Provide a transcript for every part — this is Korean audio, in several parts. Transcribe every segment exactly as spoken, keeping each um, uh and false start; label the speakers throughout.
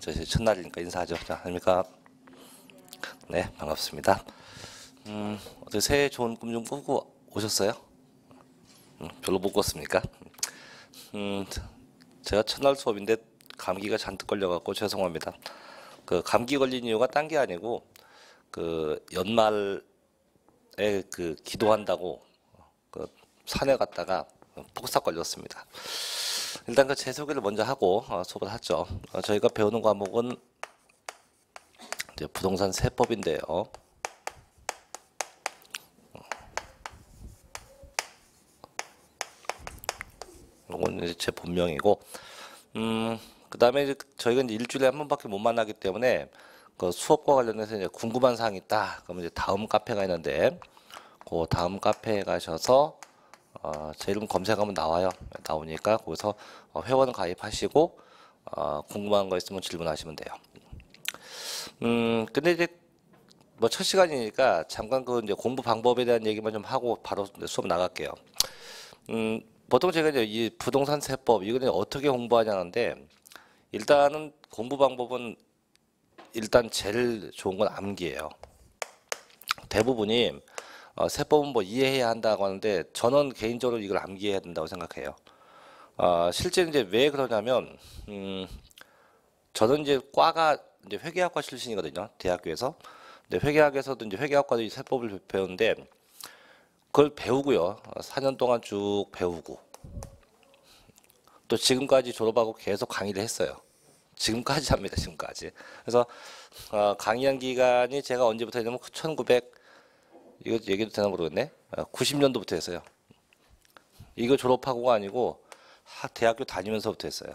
Speaker 1: 저 첫날이니까 인사하죠. 자, 아닙니까? 네, 반갑습니다. 음, 어제 새해 좋은 꿈 좀 꾸고 오셨어요? 음, 별로 못 꿨습니까? 음, 제가 첫날 수업인데 감기가 잔뜩 걸려갖고 죄송합니다. 그 감기 걸린 이유가 딴 게 아니고 그 연말에 그 기도한다고 그 산에 갔다가 폭삭 걸렸습니다. 일단 그 제 소개를 먼저 하고 어, 수업을 하죠. 어, 저희가 배우는 과목은 이제 부동산 세법인데요. 이건 이제 제 본명이고, 음, 그 다음에 저희가 이제 일주일에 한 번밖에 못 만나기 때문에 그 수업과 관련해서 이제 궁금한 사항이 있다. 그러면 이제 다음 카페가 있는데, 그 다음 카페에 가셔서 어, 제 이름 검색하면 나와요. 나오니까 거기서 어, 회원 가입하시고 어, 궁금한 거 있으면 질문하시면 돼요. 음, 근데 이제 뭐 첫 시간이니까 잠깐 그 이제 공부 방법에 대한 얘기만 좀 하고 바로 수업 나갈게요. 음, 보통 제가 이제 이 부동산 세법 이거는 어떻게 공부하냐는데 일단은 공부 방법은 일단 제일 좋은 건 암기예요. 대부분이 어, 세법은 뭐 이해해야 한다고 하는데 저는 개인적으로 이걸 암기해야 된다고 생각해요. 어, 실제 이제 왜 그러냐면 음, 저는 이제 과가 이제 회계학과 출신이거든요. 대학교에서. 근데 회계학에서도 이제 회계학과도 이 세법을 배우는데 그걸 배우고요. 사 년 동안 쭉 배우고 또 지금까지 졸업하고 계속 강의를 했어요. 지금까지 합니다. 지금까지. 그래서 어, 강의한 기간이 제가 언제부터 했냐면 천구백 이거 얘기도 되나 모르겠네. 어, 구십 년도부터 했어요. 이거 졸업하고가 아니고 하, 대학교 다니면서부터 했어요.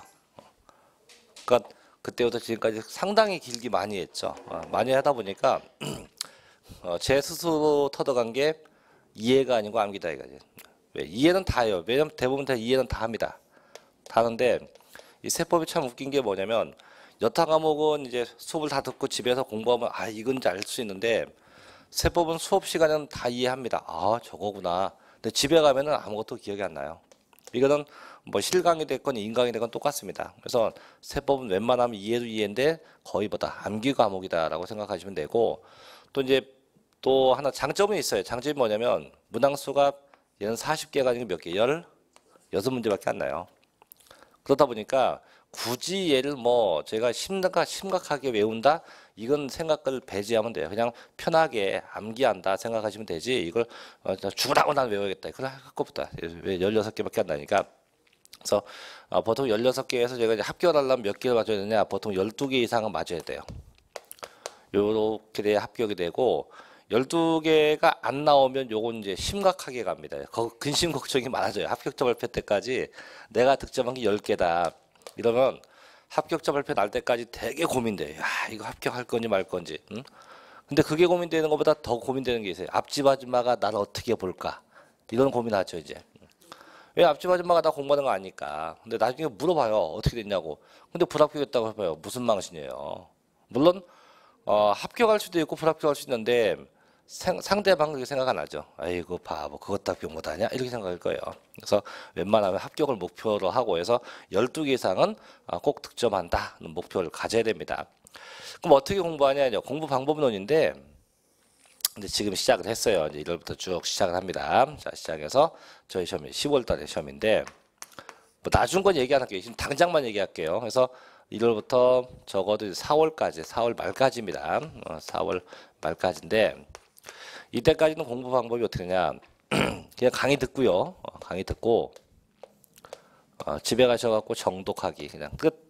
Speaker 1: 그러니까 그때부터 지금까지 상당히 길게 많이 했죠. 어, 많이 하다 보니까 어, 제 스스로 터득한 게 이해가 아니고 암기다 이거지. 왜? 이해는 다 해요. 왜냐면 대부분 다 이해는 다 합니다. 다 하는데 이 세법이 참 웃긴 게 뭐냐면 여타 과목은 이제 수업을 다 듣고 집에서 공부하면 아 이건지 알 수 있는데 세법은 수업 시간에는 다 이해합니다. 아 저거구나. 근데 집에 가면은 아무것도 기억이 안 나요. 이거는 뭐 실강이 됐건 인강이 됐건 똑같습니다. 그래서 세법은 웬만하면 이해도 이해인데 거의 뭐다 암기 과목이다라고 생각하시면 되고 또 이제 또 하나 장점은 있어요. 장점이 뭐냐면 문항수가 얘는 사십 개가 아니고 몇 개? 십육 문제밖에 안 나요. 그러다 보니까 굳이 얘를 뭐 제가 심각, 심각하게 외운다? 이건 생각을 배제하면 돼요. 그냥 편하게 암기한다 생각하시면 되지 이걸 어, 죽으라고 난 외워야겠다. 그걸 할 것보다 왜 십육 개밖에 안 나니까 그래서 어, 보통 십육 개에서 제가 이제 합격을 하려면 몇 개를 맞춰야 되냐 보통 열두 개 이상은 맞아야 돼요. 요렇게 돼야 합격이 되고 열두 개가 안 나오면 요건 이제 심각하게 갑니다. 거, 근심 걱정이 많아져요. 합격자 발표 때까지 내가 득점한 게 십 개다. 이러면 합격자 발표 날 때까지 되게 고민돼요. 야, 이거 합격할 건지 말 건지. 응? 근데 그게 고민되는 것보다 더 고민되는 게 있어요. 앞집 아줌마가 나를 어떻게 볼까? 이런 고민하죠, 이제. 왜 앞집 아줌마가 나 공부하는 거 아니까. 근데 나중에 물어봐요. 어떻게 됐냐고. 근데 불합격했다고 해봐요. 무슨 망신이에요. 물론 어, 합격할 수도 있고 불합격할 수 있는데 생, 상대방 그렇게 생각 안 하죠. 아이고 바보 그것도 합격 못하냐 이렇게 생각할 거예요. 그래서 웬만하면 합격을 목표로 하고 해서 열두 개 이상은 꼭 득점한다는 목표를 가져야 됩니다. 그럼 어떻게 공부하냐 공부 방법론인데 이제 지금 시작을 했어요. 이제 일월부터 쭉 시작을 합니다. 자 시작해서 저희 시험이 시월 달에 시험인데 뭐 나중 건 얘기 안 할게요. 지금 당장만 얘기할게요. 그래서 일월부터 적어도 사월까지, 사월 말까지입니다. 어, 사월 말까지인데 이때까지는 공부 방법이 어떻게 되냐? 그냥 강의 듣고요. 어, 강의 듣고 어, 집에 가셔갖고 정독하기 그냥 끝.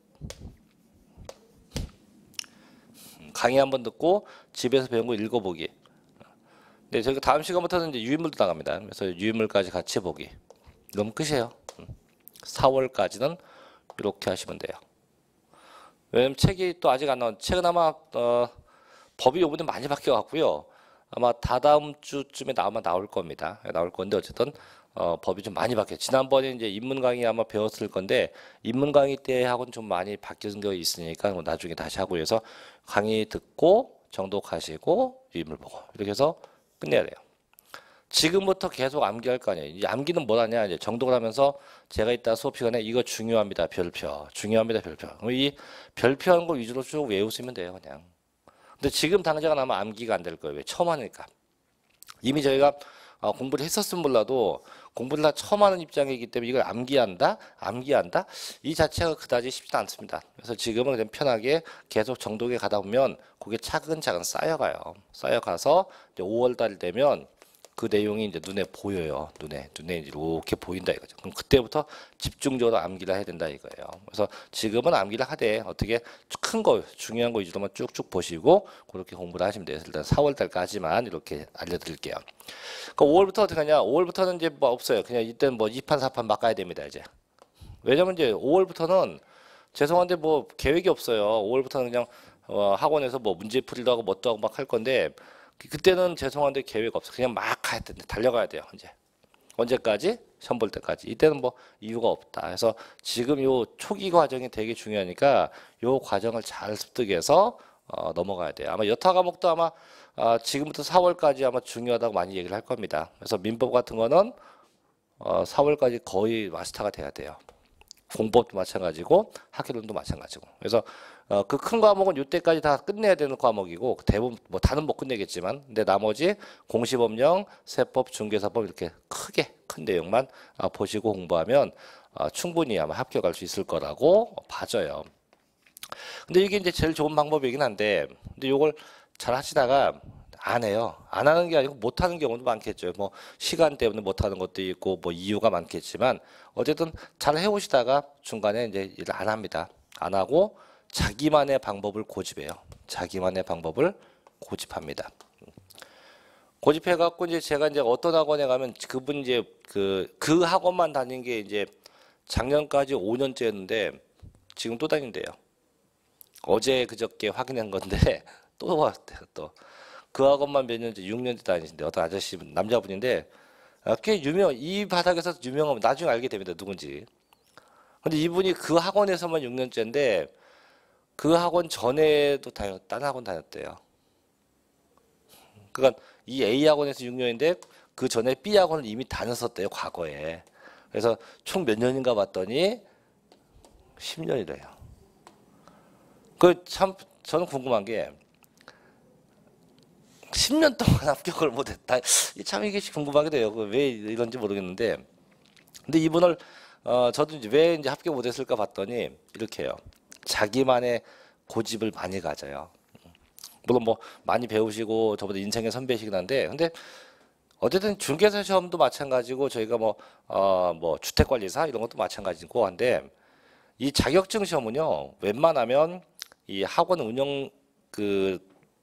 Speaker 1: 강의 한번 듣고 집에서 배운 거 읽어보기. 네, 저희가 다음 시간부터는 이제 유인물도 나갑니다. 그래서 유인물까지 같이 보기. 그럼 끝이에요. 사월까지는 이렇게 하시면 돼요. 왜냐면 책이 또 아직 안 나온 책은 아마 어, 법이 요번에 많이 바뀌어갖고요. 아마 다다음 주쯤에 아마 나올 겁니다. 나올 건데 어쨌든 어, 법이 좀 많이 바뀌어요. 지난번에 이제 인문 강의 아마 배웠을 건데 인문 강의 때하고는 좀 많이 바뀌는 게 있으니까 뭐 나중에 다시 하고 해서 강의 듣고 정독하시고 유인물 보고 이렇게 해서 끝내야 돼요. 지금부터 계속 암기할 거 아니에요. 이 암기는 뭐라냐, 이제 정독을 하면서 제가 이따 수업 시간에 이거 중요합니다, 별표. 중요합니다, 별표. 그럼 이 별표하는 거 위주로 쭉 외우시면 돼요, 그냥. 근데 지금 당장은 아마 암기가 안 될 거예요. 왜? 처음 하니까. 이미 저희가 어, 공부를 했었으면 몰라도 공부를 다 처음 하는 입장이기 때문에 이걸 암기한다? 암기한다? 이 자체가 그다지 쉽지 않습니다. 그래서 지금은 그냥 편하게 계속 정독에 가다 보면 그게 차근차근 쌓여가요. 쌓여가서 이제 오월 달 되면 그 내용이 이제 눈에 보여요. 눈에 눈에 이렇게 보인다 이거죠. 그럼 그때부터 집중적으로 암기를 해야 된다 이거예요. 그래서 지금은 암기를 하되 어떻게 큰 거, 중요한 거 위주로만 쭉쭉 보시고 그렇게 공부를 하시면 돼요. 일단 사월 달까지만 이렇게 알려드릴게요. 그러니까 오월부터 어떻게 하냐? 오월부터는 이제 뭐 없어요. 그냥 이때는 뭐 이 판 사 판 막 가야 됩니다 이제. 왜냐면 이제 오월부터는 죄송한데 뭐 계획이 없어요. 오월부터는 그냥 어 학원에서 뭐 문제풀이도 하고 뭣도 하고 막 할 건데. 그때는 죄송한데 계획 없어. 그냥 막 가야 돼. 달려가야 돼요. 이제 언제까지? 시험 볼 때까지. 이때는 뭐 이유가 없다. 그래서 지금 요 초기 과정이 되게 중요하니까 요 과정을 잘 습득해서 어, 넘어가야 돼요. 아마 여타 과목도 아마 어, 지금부터 사월까지 아마 중요하다고 많이 얘기를 할 겁니다. 그래서 민법 같은 거는 어, 사월까지 거의 마스터가 돼야 돼요. 공법도 마찬가지고 학기론도 마찬가지고. 그래서 어, 그 큰 과목은 이때까지 다 끝내야 되는 과목이고 대부분 뭐 다는 못 끝내겠지만 근데 나머지 공시법령, 세법, 중개사법 이렇게 크게 큰 내용만 어, 보시고 공부하면 어, 충분히 아마 합격할 수 있을 거라고 봐져요. 근데 이게 이제 제일 좋은 방법이긴 한데 근데 이걸 잘 하시다가 안 해요. 안 하는 게 아니고 못 하는 경우도 많겠죠. 뭐 시간 때문에 못 하는 것도 있고 뭐 이유가 많겠지만 어쨌든 잘 해오시다가 중간에 이제 일을 안 합니다. 안 하고 자기만의 방법을 고집해요. 자기만의 방법을 고집합니다. 고집해 갖고 이제 제가 이제 어떤 학원에 가면 그분 이제 그, 그 학원만 다닌 게 이제 작년까지 오 년째였는데 지금 또 다닌대요. 어제 그저께 확인한 건데 또 왔대요. 또 그 학원만 몇 년째 육 년째 다니신데 어떤 아저씨 남자분인데 꽤 유명 이 바닥에서 유명하면 나중에 알게 됩니다. 누군지. 근데 이분이 그 학원에서만 육 년째인데 그 학원 전에도 다녔, 딴 학원 다녔대요. 그러니까 이 A 학원에서 육 년인데 그 전에 B 학원을 이미 다녔었대요. 과거에. 그래서 총 몇 년인가 봤더니 십 년이래요. 그 참 저는 궁금한 게 십 년 동안 합격을 못했다. 참 이게 궁금하게 돼요. 왜 이런지 모르겠는데. 근데 이분을 어 저도 이제 왜 이제 합격 못했을까 봤더니 이렇게 해요. 자기만의 고집을 많이 가져요. 물론 뭐 많이 배우시고 저보다 인생의 선배시긴 한데 근데 어쨌든 중개사 시험도 마찬가지고 저희가 뭐 어 뭐 주택관리사 이런 것도 마찬가지고 한데 이 자격증 시험은요 웬만하면 이 학원 운영 그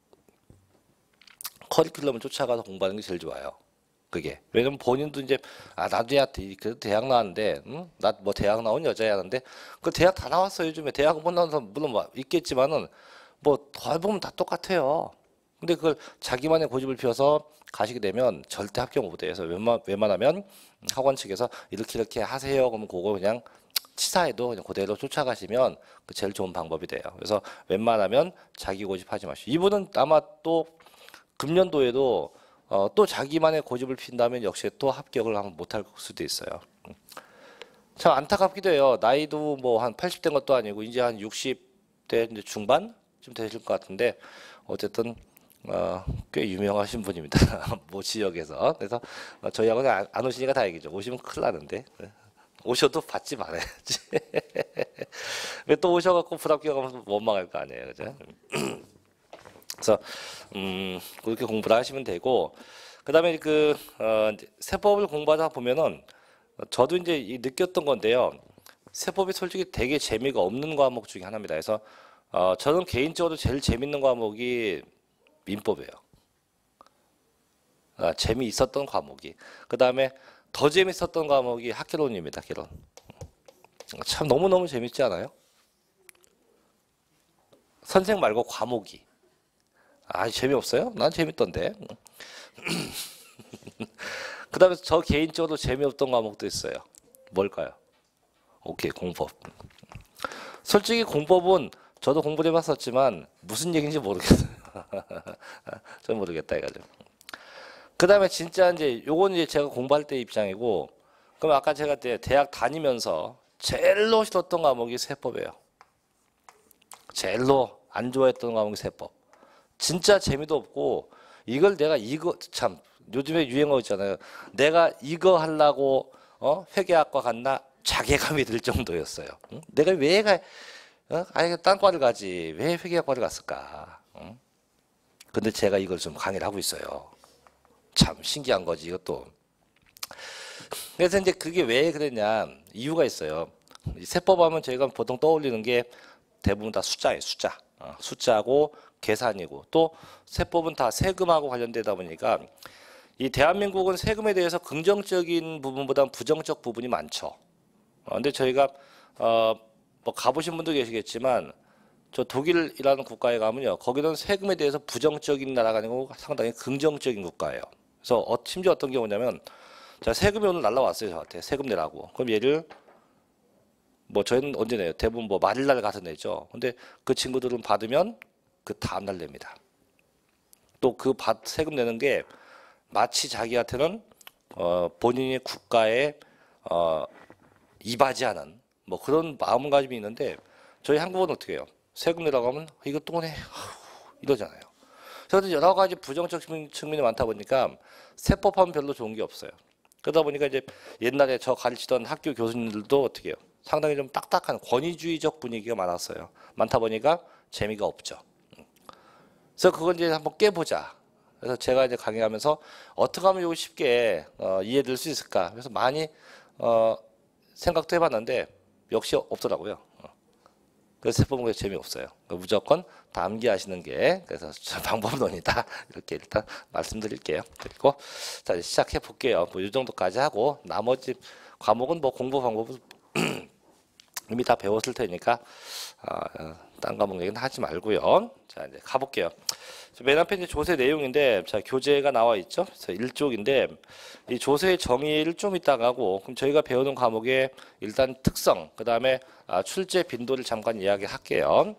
Speaker 1: 커리큘럼을 쫓아가서 공부하는 게 제일 좋아요. 그게 왜냐면 본인도 이제 아 나도 야 그래도 대학 나왔는데 응? 나 뭐 대학 나온 여자야 하는데 그 대학 다 나왔어 요즘에 대학 못 나온 사람 물론 뭐 있겠지만은 뭐 더 보면 다 똑같아요. 근데 그걸 자기만의 고집을 피워서 가시게 되면 절대 합격 못해요. 그래서 웬만, 웬만하면 학원 측에서 이렇게 이렇게 하세요. 그러면 그거 그냥 치사해도 그냥 그대로 쫓아가시면 그 제일 좋은 방법이 돼요. 그래서 웬만하면 자기 고집하지 마시고 이분은 아마 또 금년도에도 어, 또 자기만의 고집을 핀다면 역시 또 합격을 하면 못할 수도 있어요. 참 안타깝기도 해요. 나이도 뭐 한 팔십 대인 것도 아니고 이제 한 육십 대 이제 중반쯤 되실 것 같은데 어쨌든 어, 꽤 유명하신 분입니다. 뭐 지역에서. 그래서 어, 저희하고는 안, 안 오시니까 다행이죠. 오시면 큰일 나는데. 오셔도 받지 말아야지. 왜 또 오셔갖고 불합격하면 원망할 거 아니에요. 그죠? 그래서 음, 그렇게 공부를 하시면 되고 그다음에 그 어, 세법을 공부하다 보면은 저도 이제 느꼈던 건데요. 세법이 솔직히 되게 재미가 없는 과목 중에 하나입니다. 그래서 어, 저는 개인적으로 제일 재밌는 과목이 민법이에요. 아, 재미있었던 과목이. 그 다음에 더 재밌었던 과목이 학개론입니다. 학개론. 참 너무너무 재밌지 않아요? 선생 말고 과목이. 아, 재미없어요? 난 재밌던데. 그 다음에 저 개인적으로 재미없던 과목도 있어요. 뭘까요? 오케이, 공법. 솔직히 공법은 저도 공부를 해봤었지만 무슨 얘기인지 모르겠어요. 전 모르겠다 해가지고. 그 다음에 진짜 이제 요건 이제 제가 공부할 때 입장이고, 그럼 아까 제가 때 대학 다니면서 제일로 싫었던 과목이 세법이에요. 제일로 안 좋아했던 과목이 세법. 진짜 재미도 없고, 이걸 내가 이거 참 요즘에 유행어 있잖아요. 내가 이거 하려고 어? 회계학과 갔나 자괴감이 들 정도였어요. 응? 내가 왜 가? 어? 아예 딴 과를 가지 왜 회계학과를 갔을까? 응? 근데 제가 이걸 좀 강의를 하고 있어요. 참 신기한 거지 이것도. 그래서 이제 그게 왜 그랬냐 이유가 있어요. 세법하면 저희가 보통 떠올리는 게 대부분 다 숫자예요. 숫자. 어, 숫자고 계산이고 또 세법은 다 세금하고 관련되다 보니까 이 대한민국은 세금에 대해서 긍정적인 부분보다 부정적 부분이 많죠. 어, 근데 저희가 어, 뭐 가보신 분도 계시겠지만 저 독일이라는 국가에 가면요. 거기는 세금에 대해서 부정적인 나라가 아니고 상당히 긍정적인 국가예요. 그래서 어, 심지어 어떤 경우냐면 자 세금이 오늘 날라왔어요. 저한테 세금 내라고. 그럼 얘를 뭐 저희는 언제 내요? 대부분 뭐 말일날 가서 내죠. 근데 그 친구들은 받으면 그 다음날 냅니다. 또 그 세금 내는 게 마치 자기한테는 어 본인이 국가에 어 이바지하는 뭐 그런 마음가짐이 있는데 저희 한국은 어떻게 해요? 세금 내라고 하면 이거 또 내 이러잖아요. 그래서 여러 가지 부정적 측면이 많다 보니까 세법하면 별로 좋은 게 없어요. 그러다 보니까 이제 옛날에 저 가르치던 학교 교수님들도 어떻게 해요? 상당히 좀 딱딱한 권위주의적 분위기가 많았어요. 많다 보니까 재미가 없죠. 그래서 그걸 이제 한번 깨보자. 그래서 제가 이제 강의하면서 어떻게 하면 이거 쉽게 어, 이해될 수 있을까? 그래서 많이 어, 생각도 해봤는데 역시 없더라고요. 그래서 세법은 재미없어요. 그러니까 무조건 다 암기하시는 게 그래서 방법론이다. 이렇게 일단 말씀드릴게요. 그리고 자 시작해 볼게요. 뭐 이 정도까지 하고 나머지 과목은 뭐 공부 방법은 이미 다 배웠을 테니까 어, 딴 과목 얘기는 하지 말고요. 자 이제 가볼게요. 맨 앞에 이제 조세 내용인데 자 교재가 나와 있죠. 그래서 일 쪽인데 이 조세의 정의를 좀 이따가 하고 그럼 저희가 배우는 과목의 일단 특성 그 다음에 아, 출제 빈도를 잠깐 이야기할게요.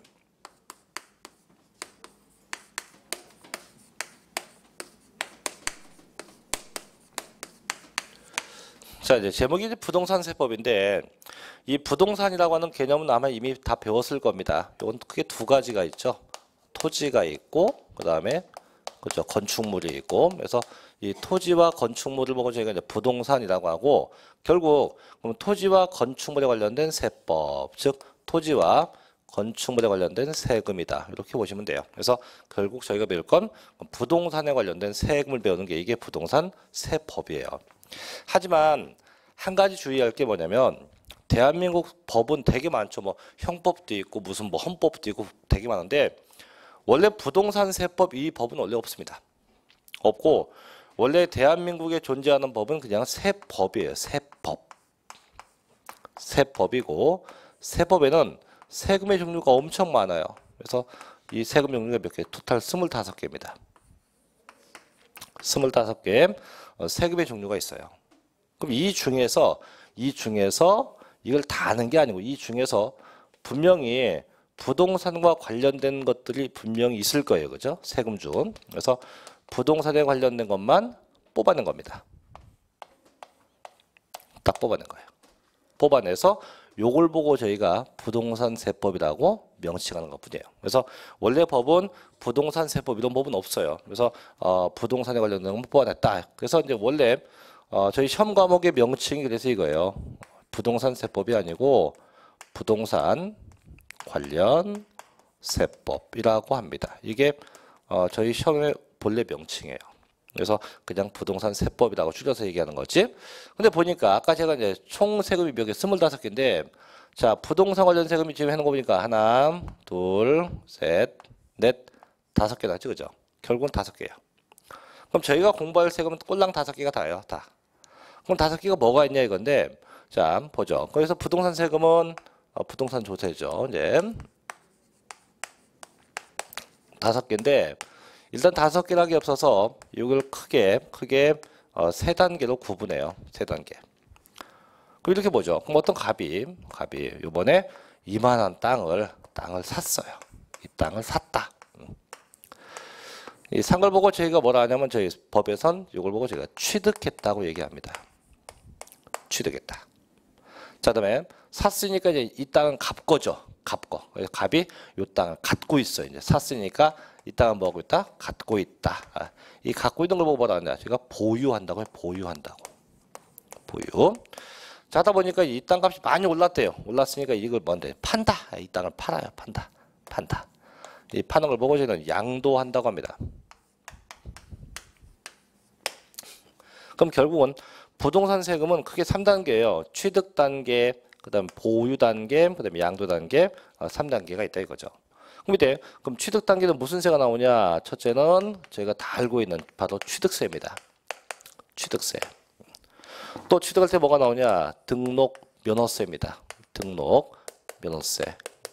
Speaker 1: 자 이제 제목이 이제 부동산 세법인데 이 부동산이라고 하는 개념은 아마 이미 다 배웠을 겁니다. 이건 크게 두 가지가 있죠. 토지가 있고 그 다음에 그죠 건축물이 있고 그래서 이 토지와 건축물을 보고 저희가 이제 부동산이라고 하고 결국 그럼 토지와 건축물에 관련된 세법 즉 토지와 건축물에 관련된 세금이다 이렇게 보시면 돼요. 그래서 결국 저희가 배울 건 부동산에 관련된 세금을 배우는 게 이게 부동산 세법이에요. 하지만 한 가지 주의할 게 뭐냐면 대한민국 법은 되게 많죠. 뭐 형법도 있고 무슨 뭐 헌법도 있고 되게 많은데 원래 부동산 세법 이 법은 원래 없습니다. 없고 원래 대한민국에 존재하는 법은 그냥 세법이에요. 세법. 세법이고 세법에는 세금의 종류가 엄청 많아요. 그래서 이 세금 종류가 몇 개? 토탈 스물다섯 개입니다. 스물다섯 개 세금의 종류가 있어요. 그럼 이 중에서 이 중에서 이걸 다 아는 게 아니고 이 중에서 분명히 부동산과 관련된 것들이 분명히 있을 거예요. 그죠? 세금 중. 그래서 부동산에 관련된 것만 뽑아낸 겁니다. 딱 뽑아낸 거예요. 뽑아내서 요걸 보고 저희가 부동산 세법이라고 명칭하는 것뿐이에요. 그래서 원래 법은 부동산 세법 이런 법은 없어요. 그래서 어, 부동산에 관련된 건 뽑아냈다. 그래서 이제 원래 어, 저희 시험 과목의 명칭이 그래서 이거예요. 부동산 세법이 아니고 부동산 관련 세법이라고 합니다. 이게 어, 저희 시험의 본래 명칭이에요. 그래서 그냥 부동산 세법이라고 줄여서 얘기하는 거지. 근데 보니까 아까 제가 이제 총 세금이 몇 개? 스물다섯 개인데 자 부동산 관련 세금이 지금 해놓은 거 보니까 하나, 둘, 셋, 넷, 다섯 개 나죠, 그죠? 결국은 다섯 개예요. 그럼 저희가 공부할 세금은 꼴랑 다섯 개가 다예요, 다. 그럼 다섯 개가 뭐가 있냐 이건데 자 보죠. 거기서 부동산 세금은 어, 부동산 조세죠. 이제 다섯 개인데 일단 다섯 개락이 없어서 이걸 크게 크게 어, 세 단계로 구분해요. 세 단계. 그럼 이렇게 보죠. 그럼 어떤 갑이 갑이 이번에 이만한 땅을 땅을 샀어요. 이 땅을 샀다. 이 산 걸 보고 저희가 뭐라 하냐면 저희 법에선 이걸 보고 저희가 취득했다고 얘기합니다. 취득했다. 자, 그다음에 샀으니까 이제 이 땅은 갑거죠. 갑거. 갑이 이 땅을 갖고 있어. 이제 샀으니까 이 땅은 뭐 하고 있다? 갖고 있다. 아, 이 갖고 있는 걸 보고 뭐라 하냐? 저희가 보유한다고 해. 보유한다고. 보유. 자, 하다 보니까 이 땅값이 많이 올랐대요. 올랐으니까 이걸 뭔데? 판다. 이 땅을 팔아요. 판다. 판다. 이 파는 걸 보고 저희는 양도한다고 합니다. 그럼 결국은 부동산 세금은 크게 삼 단계예요. 취득 단계, 그다음 보유 단계, 그다음에 양도 단계, 삼 단계가 있다 이거죠. 그럼 이때 그럼 취득 단계는 무슨 세가 나오냐? 첫째는 저희가 다 알고 있는 바로 취득세입니다. 취득세. 또 취득할 때 뭐가 나오냐? 등록 면허세입니다. 등록 면허세가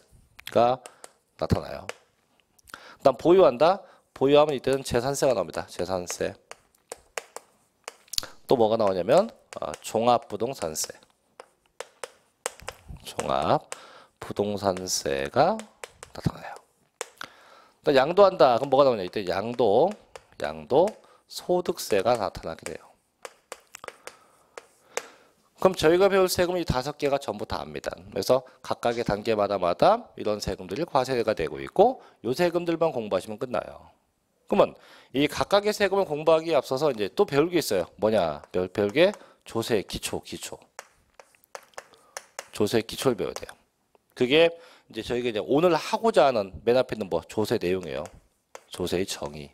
Speaker 1: 나타나요. 그다음 보유한다. 보유하면 이때는 재산세가 나옵니다. 재산세. 또 뭐가 나오냐면 어, 종합부동산세. 종합부동산세가 나타나요. 또 양도한다. 그럼 뭐가 나오냐? 이때 양도, 양도 소득세가 나타나게 돼요. 그럼 저희가 배울 세금이 다섯 개가 전부 다 압니다. 그래서 각각의 단계마다마다 이런 세금들이 과세가 되고 있고 이 세금들만 공부하시면 끝나요. 그러면 이 각각의 세금을 공부하기에 앞서서 이제 또 배울 게 있어요. 뭐냐? 배울, 배울 게 조세 기초, 기초. 조세 기초를 배워야 돼요. 그게 이제 저희가 이제 오늘 하고자 하는 맨 앞에 있는 뭐 조세 내용이에요. 조세의 정의.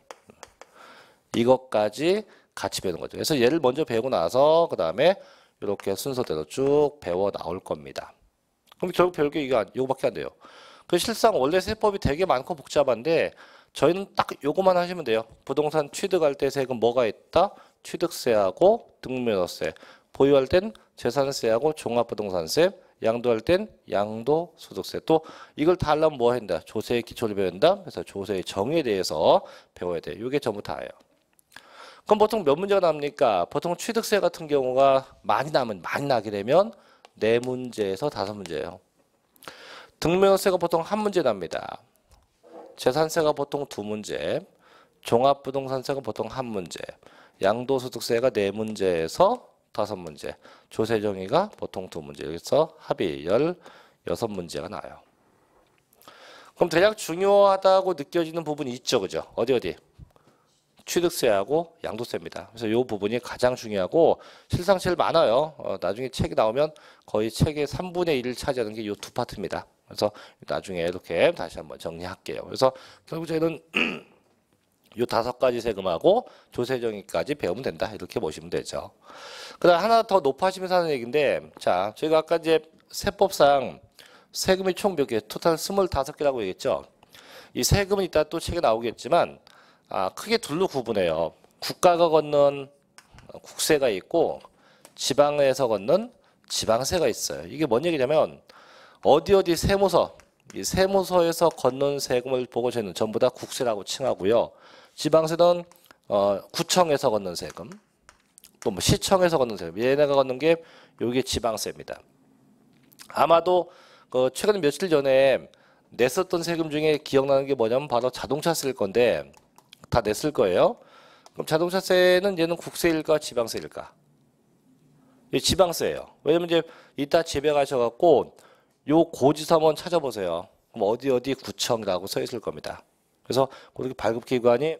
Speaker 1: 이것까지 같이 배우는 거죠. 그래서 얘를 먼저 배우고 나서 그 다음에 이렇게 순서대로 쭉 배워 나올 겁니다. 그럼 결국 배울 게 이거 이거밖에 안 돼요. 그 실상 원래 세법이 되게 많고 복잡한데 저희는 딱 요거만 하시면 돼요. 부동산 취득할 때 세금 뭐가 있다? 취득세하고 등록면허세. 보유할 땐 재산세하고 종합부동산세. 양도할 땐 양도소득세. 또 이걸 다 하려면 뭐 한다? 조세의 기초를 배운다. 그래서 조세의 정의에 대해서 배워야 돼. 이게 전부 다예요. 그럼 보통 몇 문제가 납니까? 보통 취득세 같은 경우가 많이 나면 많이 나게 되면 네 문제에서 다섯 문제예요. 등록면허세가 보통 한 문제 납니다. 재산세가 보통 두 문제, 종합부동산세가 보통 한 문제, 양도소득세가 네 문제에서 다섯 문제, 조세정의가 보통 두 문제, 여기서 합이 열여섯 문제가 나와요. 그럼 대략 중요하다고 느껴지는 부분이 있죠, 그죠? 어디 어디? 취득세하고 양도세입니다. 그래서 이 부분이 가장 중요하고 실상 제일 많아요. 어, 나중에 책이 나오면 거의 책의 삼분의 일을 차지하는 게 이 두 파트입니다. 그래서 나중에 이렇게 다시 한번 정리할게요. 그래서 결국 저희는 이 다섯 가지 세금하고 조세정의까지 배우면 된다. 이렇게 보시면 되죠. 그다음 하나 더 높아지면서 하는 얘기인데, 자, 저희가 아까 이제 세법상 세금이 총 몇 개? 토탈 스물다섯 개라고 얘기했죠. 이 세금은 이따 또 책에 나오겠지만, 아, 크게 둘로 구분해요. 국가가 걷는 국세가 있고, 지방에서 걷는 지방세가 있어요. 이게 뭔 얘기냐면, 어디 어디 세무서, 이 세무서에서 걷는 세금을 보고 저희는 전부 다 국세라고 칭하고요. 지방세는 어, 구청에서 걷는 세금, 또 뭐 시청에서 걷는 세금, 얘네가 걷는 게 요게 지방세입니다. 아마도 그 최근 며칠 전에 냈었던 세금 중에 기억나는 게 뭐냐면 바로 자동차세일 건데 다 냈을 거예요. 그럼 자동차세는 얘는 국세일까 지방세일까? 이 지방세예요. 왜냐면 이제 이따 집에 가셔갖고 요 고지서 한번 찾아보세요. 그럼 어디 어디 구청이라고 써 있을 겁니다. 그래서 그렇게 발급기관이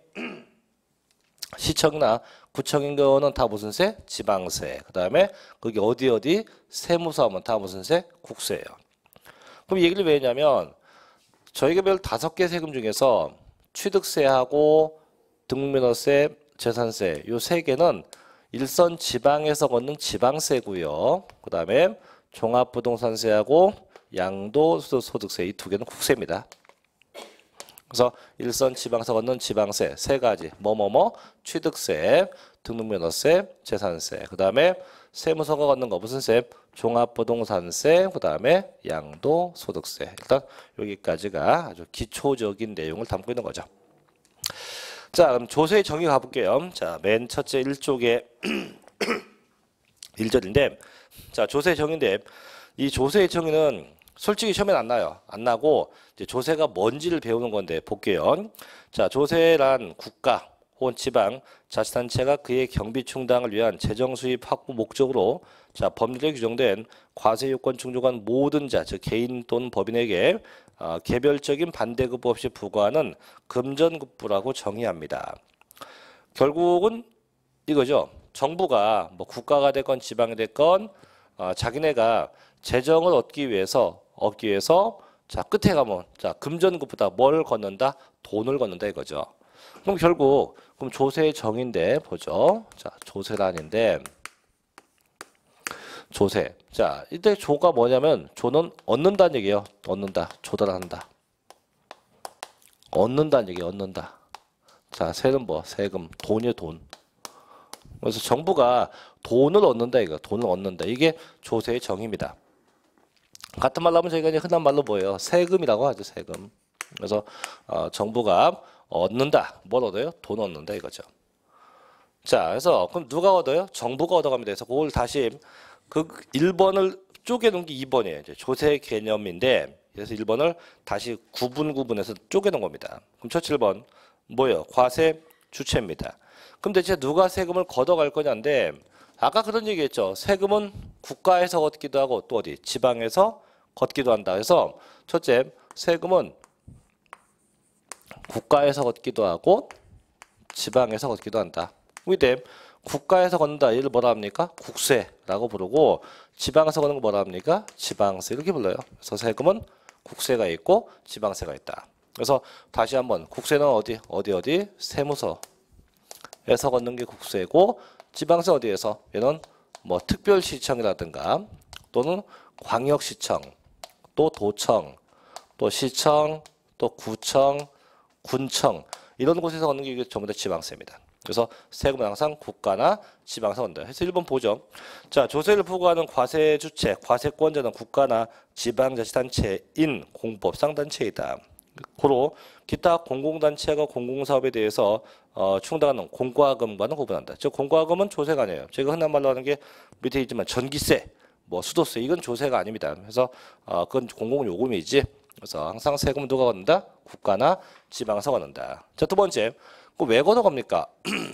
Speaker 1: 시청이나 구청인 거는 다 무슨 세? 지방세. 그 다음에 거기 어디 어디 세무서 하면 다 무슨 세? 국세예요. 그럼 이 얘기를 왜 했냐면 저희가 배울 다섯 개 세금 중에서 취득세하고 등록면허세, 재산세 요 세 개는 일선 지방에서 걷는 지방세고요. 그 다음에 종합부동산세하고 양도소득세 이 두 개는 국세입니다. 그래서 일선 지방에서 걷는 지방세 세 가지 뭐뭐뭐 취득세, 등록면허세, 재산세 그 다음에 세무서가 걷는 거 무슨 세? 종합부동산세 그 다음에 양도소득세. 일단 여기까지가 아주 기초적인 내용을 담고 있는 거죠. 자, 그럼 조세의 정의 가볼게요. 자, 맨 첫째 일 쪽에 일 절인데 자, 조세의 정의인데 이 조세의 정의는 솔직히 시험엔 안 나요. 안 나고 이제 조세가 뭔지를 배우는 건데 볼게요. 자, 조세란 국가 혹은 지방 자치단체가 그의 경비 충당을 위한 재정 수입 확보 목적으로 자, 법률에 규정된 과세 요건 충족한 모든 자, 즉 개인 또는 법인에게 어, 개별적인 반대급부 없이 부과하는 금전급부라고 정의합니다. 결국은 이거죠. 정부가 뭐 국가가 됐건 지방이 됐건 어, 자기네가 재정을 얻기 위해서 얻기 위해서 자 끝에 가면 자 금전급부다 뭘 걷는다 돈을 걷는다 이거죠. 그럼 결국 그럼 조세의 정의인데 보죠. 자 조세란인데 조세. 자 이때 조가 뭐냐면 조는 얻는다는 얘기예요. 얻는다. 조달한다. 얻는다는 얘기 얻는다. 자 세는 뭐 세금 돈이요 돈. 그래서 정부가 돈을 얻는다 이거 돈을 얻는다 이게 조세의 정의입니다. 같은 말로 하면 저희가 이제 흔한 말로 뭐예요? 세금이라고 하죠 세금. 그래서 어, 정부가 얻는다 뭘 얻어요? 돈 얻는다 이거죠. 자 그래서 그럼 누가 얻어요? 정부가 얻어갑니다. 그래서 그걸 다시 그 일 번을 쪼개놓은 게 이 번이에요. 이제 조세 개념인데 그래서 일 번을 다시 구분 구분해서 쪼개놓은 겁니다. 그럼 첫 칠 번 뭐예요? 과세 주체입니다. 그럼 대체 누가 세금을 걷어갈 거냐인데 아까 그런 얘기했죠. 세금은 국가에서 걷기도 하고 또 어디 지방에서 걷기도 한다. 그래서 첫째 세금은 국가에서 걷기도 하고 지방에서 걷기도 한다. 이때 국가에서 걷는다. 이를 뭐라 합니까? 국세라고 부르고 지방에서 걷는 거 뭐라 합니까? 지방세 이렇게 불러요. 그래서 세금은 국세가 있고 지방세가 있다. 그래서 다시 한번 국세는 어디 어디 어디 세무서에서 걷는 게 국세고 지방세 어디에서 얘는 뭐 특별시청이라든가 또는 광역시청 또 도청 또 시청 또 구청 군청 이런 곳에서 걷는 게 전부 다 지방세입니다. 그래서 세금은 항상 국가나 지방에서 온다. 그래서 일 번 보죠. 자, 조세를 부과하는 과세 주체, 과세권자는 국가나 지방자치단체인 공법상단체이다. 고로 기타 공공단체가 공공사업에 대해서 어, 충당하는 공과금과는 구분한다. 즉 공과금은 조세가 아니에요. 제가 흔한 말로 하는 게 밑에 있지만 전기세, 뭐 수도세 이건 조세가 아닙니다. 그래서 어, 그건 공공요금이지. 그래서 항상 세금은 누가 걷는다? 국가나 지방에서 걷는다. 자, 두 번째. 왜 걷어갑니까?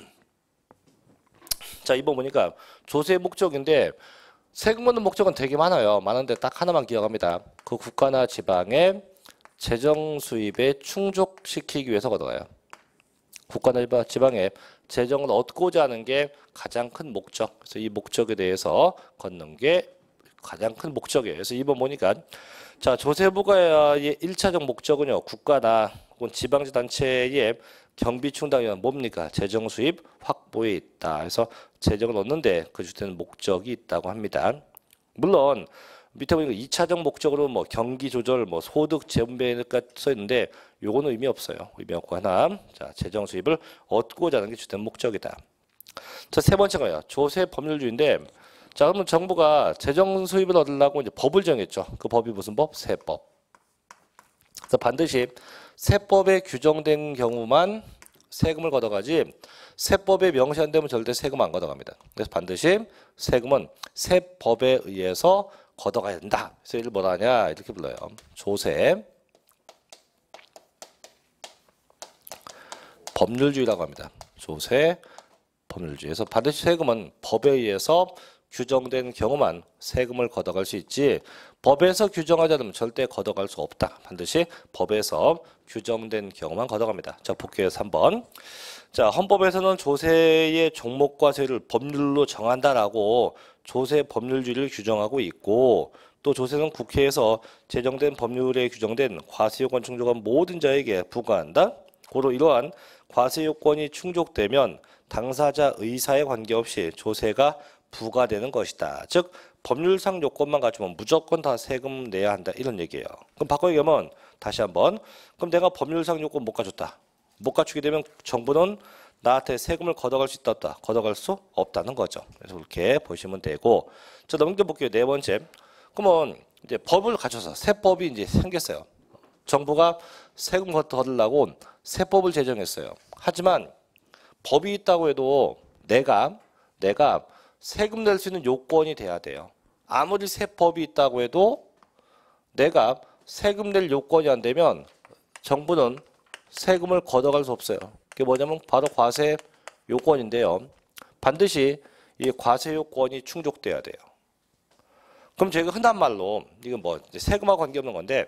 Speaker 1: 자, 이번 보니까 조세의 목적인데 세금 걷는 목적은 되게 많아요. 많은데 딱 하나만 기억합니다. 그 국가나 지방의 재정 수입에 충족시키기 위해서 걷어가요. 국가나 지방의 재정을 얻고자 하는 게 가장 큰 목적. 그래서 이 목적에 대해서 걷는 게 가장 큰 목적이에요. 그래서 이번 보니까 자 조세부과의 일차적 목적은요. 국가나 혹은 지방자치단체의 경비 충당이 뭡니까? 재정 수입 확보에 있다. 그래서 재정을 얻는데 그 주된 목적이 있다고 합니다. 물론 밑에 보니까 이차적 목적으로 뭐 경기 조절, 뭐 소득 재분배가 써 있는데 요거는 의미 없어요. 의미 없고 하나. 자, 재정 수입을 얻고자 하는 게 주된 목적이다. 자, 세 번째가요. 조세 법률주의인데 자, 그러면 정부가 재정 수입을 얻으려고 이제 법을 정했죠. 그 법이 무슨 법? 세법. 그래서 반드시 세법에 규정된 경우만 세금을 걷어가지 세법에 명시 안 되면 절대 세금 안 걷어갑니다. 그래서 반드시 세금은 세법에 의해서 걷어가야 된다. 그래서 이를 뭐라 하냐 이렇게 불러요. 조세 법률주의라고 합니다. 조세 법률주의에서 반드시 세금은 법에 의해서 규정된 경우만 세금을 걷어갈 수 있지 법에서 규정하지 않으면 절대 걷어갈 수 없다. 반드시 법에서 규정된 경우만 걷어갑니다. 자, 볼게요. 삼 번. 자, 헌법에서는 조세의 종목과 세율을 법률로 정한다라고 조세 법률주의를 규정하고 있고 또 조세는 국회에서 제정된 법률에 규정된 과세요건 충족한 모든 자에게 부과한다. 고로 이러한 과세요건이 충족되면 당사자 의사에 관계없이 조세가 부과되는 것이다. 즉 법률상 요건만 갖추면 무조건 다 세금 내야 한다 이런 얘기예요. 그럼 바꿔 얘기하면 다시 한번 그럼 내가 법률상 요건 못 갖췄다. 못 갖추게 되면 정부는 나한테 세금을 걷어갈 수 있다 없다. 걷어갈 수 없다는 거죠. 그래서 그렇게 보시면 되고 자 넘겨볼게요. 네 번째. 그러면 이제 법을 갖춰서 세법이 이제 생겼어요. 정부가 세금 걷으려고 세법을 제정했어요. 하지만 법이 있다고 해도 내가 내가 세금 낼 수 있는 요건이 돼야 돼요. 아무리 세법이 있다고 해도 내가 세금 낼 요건이 안 되면 정부는 세금을 걷어갈 수 없어요. 그게 뭐냐면 바로 과세 요건인데요. 반드시 이 과세 요건이 충족돼야 돼요. 그럼 저희가 흔한 말로 이건 뭐 이제 세금하고 관계없는 건데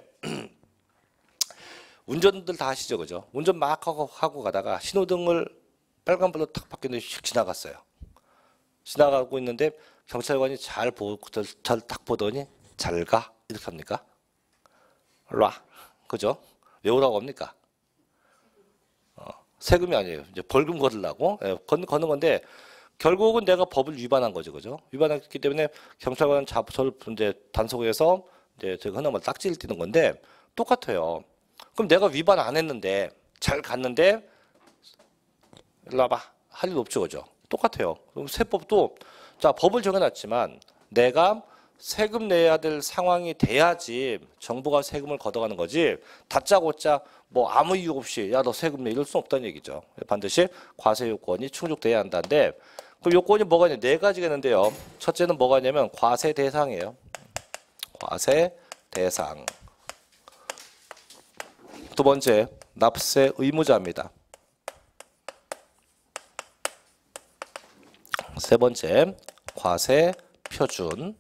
Speaker 1: 운전들 다 하시죠, 그죠? 운전 막 하고, 하고 가다가 신호등을 빨간불로 탁 바뀌는데 휙 지나갔어요. 지나가고 있는데 경찰관이 잘 보고 잘 딱 보더니 잘 가 이렇게 합니까? 일로 와, 그죠? 왜 오라고 합니까? 어, 세금이 아니에요. 이제 벌금 거들라고 예, 걷는, 걷는 건데 결국은 내가 법을 위반한 거죠, 그죠? 위반했기 때문에 경찰관은 잡 저를 이제 단속해서 이제 제가 흔한 말 딱지를 띄는 건데 똑같아요. 그럼 내가 위반 안 했는데 잘 갔는데 일로 와봐 할 일 없죠, 그죠? 똑같아요. 그럼 세법도 자 법을 정해놨지만 내가 세금 내야 될 상황이 돼야지 정부가 세금을 걷어가는 거지 다짜고짜 뭐 아무 이유 없이 야 너 세금 내 이럴 수 없다는 얘기죠. 반드시 과세 요건이 충족돼야 한다는데 그럼 요건이 뭐가 있냐 네 가지가 있는데요. 첫째는 뭐가 있냐면 과세 대상이에요. 과세 대상. 두 번째 납세 의무자입니다. 세 번째 과세 표준.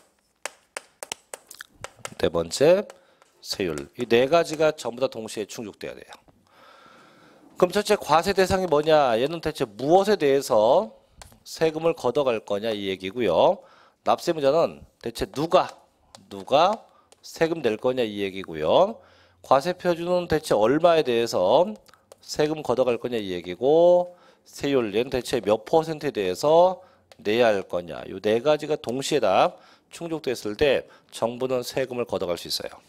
Speaker 1: 네 번째 세율. 이 네 가지가 전부 다 동시에 충족돼야 돼요. 그럼 첫째 과세 대상이 뭐냐? 얘는 대체 무엇에 대해서 세금을 걷어갈 거냐 이 얘기고요. 납세 의무자는 대체 누가 누가 세금 낼 거냐 이 얘기고요. 과세 표준은 대체 얼마에 대해서 세금 걷어갈 거냐 이 얘기고 세율 얘는 대체 몇 퍼센트에 대해서 내야 할 거냐 이 네 가지가 동시에 다 충족됐을 때 정부는 세금을 걷어갈 수 있어요.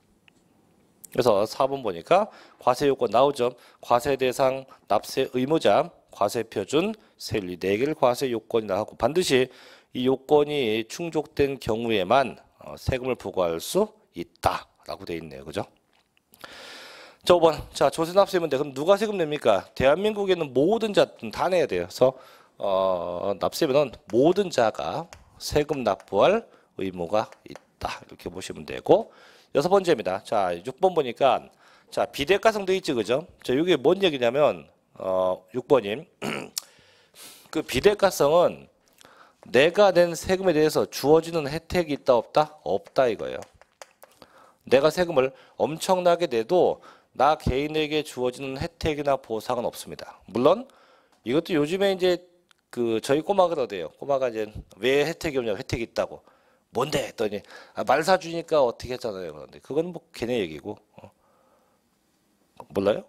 Speaker 1: 그래서 사 번 보니까 과세 요건 나오죠. 과세 대상, 납세 의무자, 과세 표준, 세율 이 네 개를 과세 요건이라 하고 반드시 이 요건이 충족된 경우에만 세금을 부과할 수 있다라고 돼 있네요. 그죠? 자, 오 번. 자, 조세납세문제. 그럼 누가 세금 냅니까? 대한민국에는 모든 자 다 내야 돼요. 그래서 어, 납세면은 모든 자가 세금 납부할 의무가 있다. 이렇게 보시면 되고 여섯 번째입니다. 자, 육 번 보니까 자, 비대가성 돼 있지, 그죠? 자, 이게 뭔 얘기냐면 어, 육 번님. 그 비대가성은 내가 낸 세금에 대해서 주어지는 혜택이 있다 없다? 없다 이거예요. 내가 세금을 엄청나게 내도 나 개인에게 주어지는 혜택이나 보상은 없습니다. 물론 이것도 요즘에 이제 그 저희 꼬마가 어때요? 꼬마가 이제 왜 혜택이 없냐고 혜택이 있다고 뭔데 했더니 아, 말 사주니까 어떻게 했잖아요. 그런데 그건 뭐 걔네 얘기고 어. 몰라요?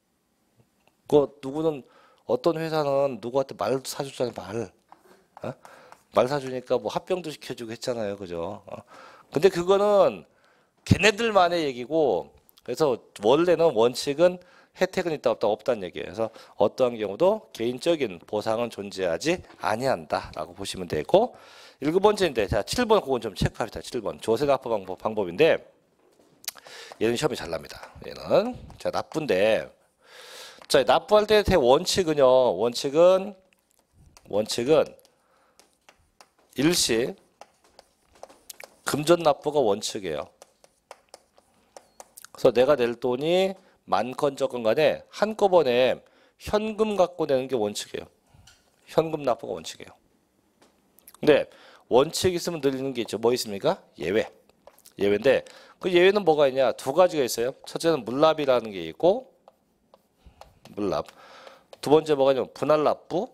Speaker 1: 그 누구는 어떤 회사는 누구한테 말 사줬잖아요. 말 어? 말 사주니까 뭐 합병도 시켜주고 했잖아요. 그죠? 어. 근데 그거는 걔네들만의 얘기고 그래서 원래는 원칙은 혜택은 있다 없다 없다는 얘기예요. 그래서 어떠한 경우도 개인적인 보상은 존재하지 아니한다라고 보시면 되고 일곱 번째인데 자 칠 번 그건 좀 체크합시다. 칠 번 조세 납부 방법 방법인데 얘는 시험이 잘 납니다. 얘는 자 나쁜데 자 납부할 때 원칙은요. 원칙은 원칙은 일시 금전 납부가 원칙이에요. 그래서 내가 낼 돈이 많건 적건 간에 한꺼번에 현금 갖고 내는 게 원칙이에요. 현금 납부가 원칙이에요. 근데 원칙 있으면 늘리는 게 있죠. 뭐 있습니까? 예외. 예외인데 그 예외는 뭐가 있냐? 두 가지가 있어요. 첫째는 물납이라는 게 있고 물납. 두 번째 뭐가 있냐면 분할 납부.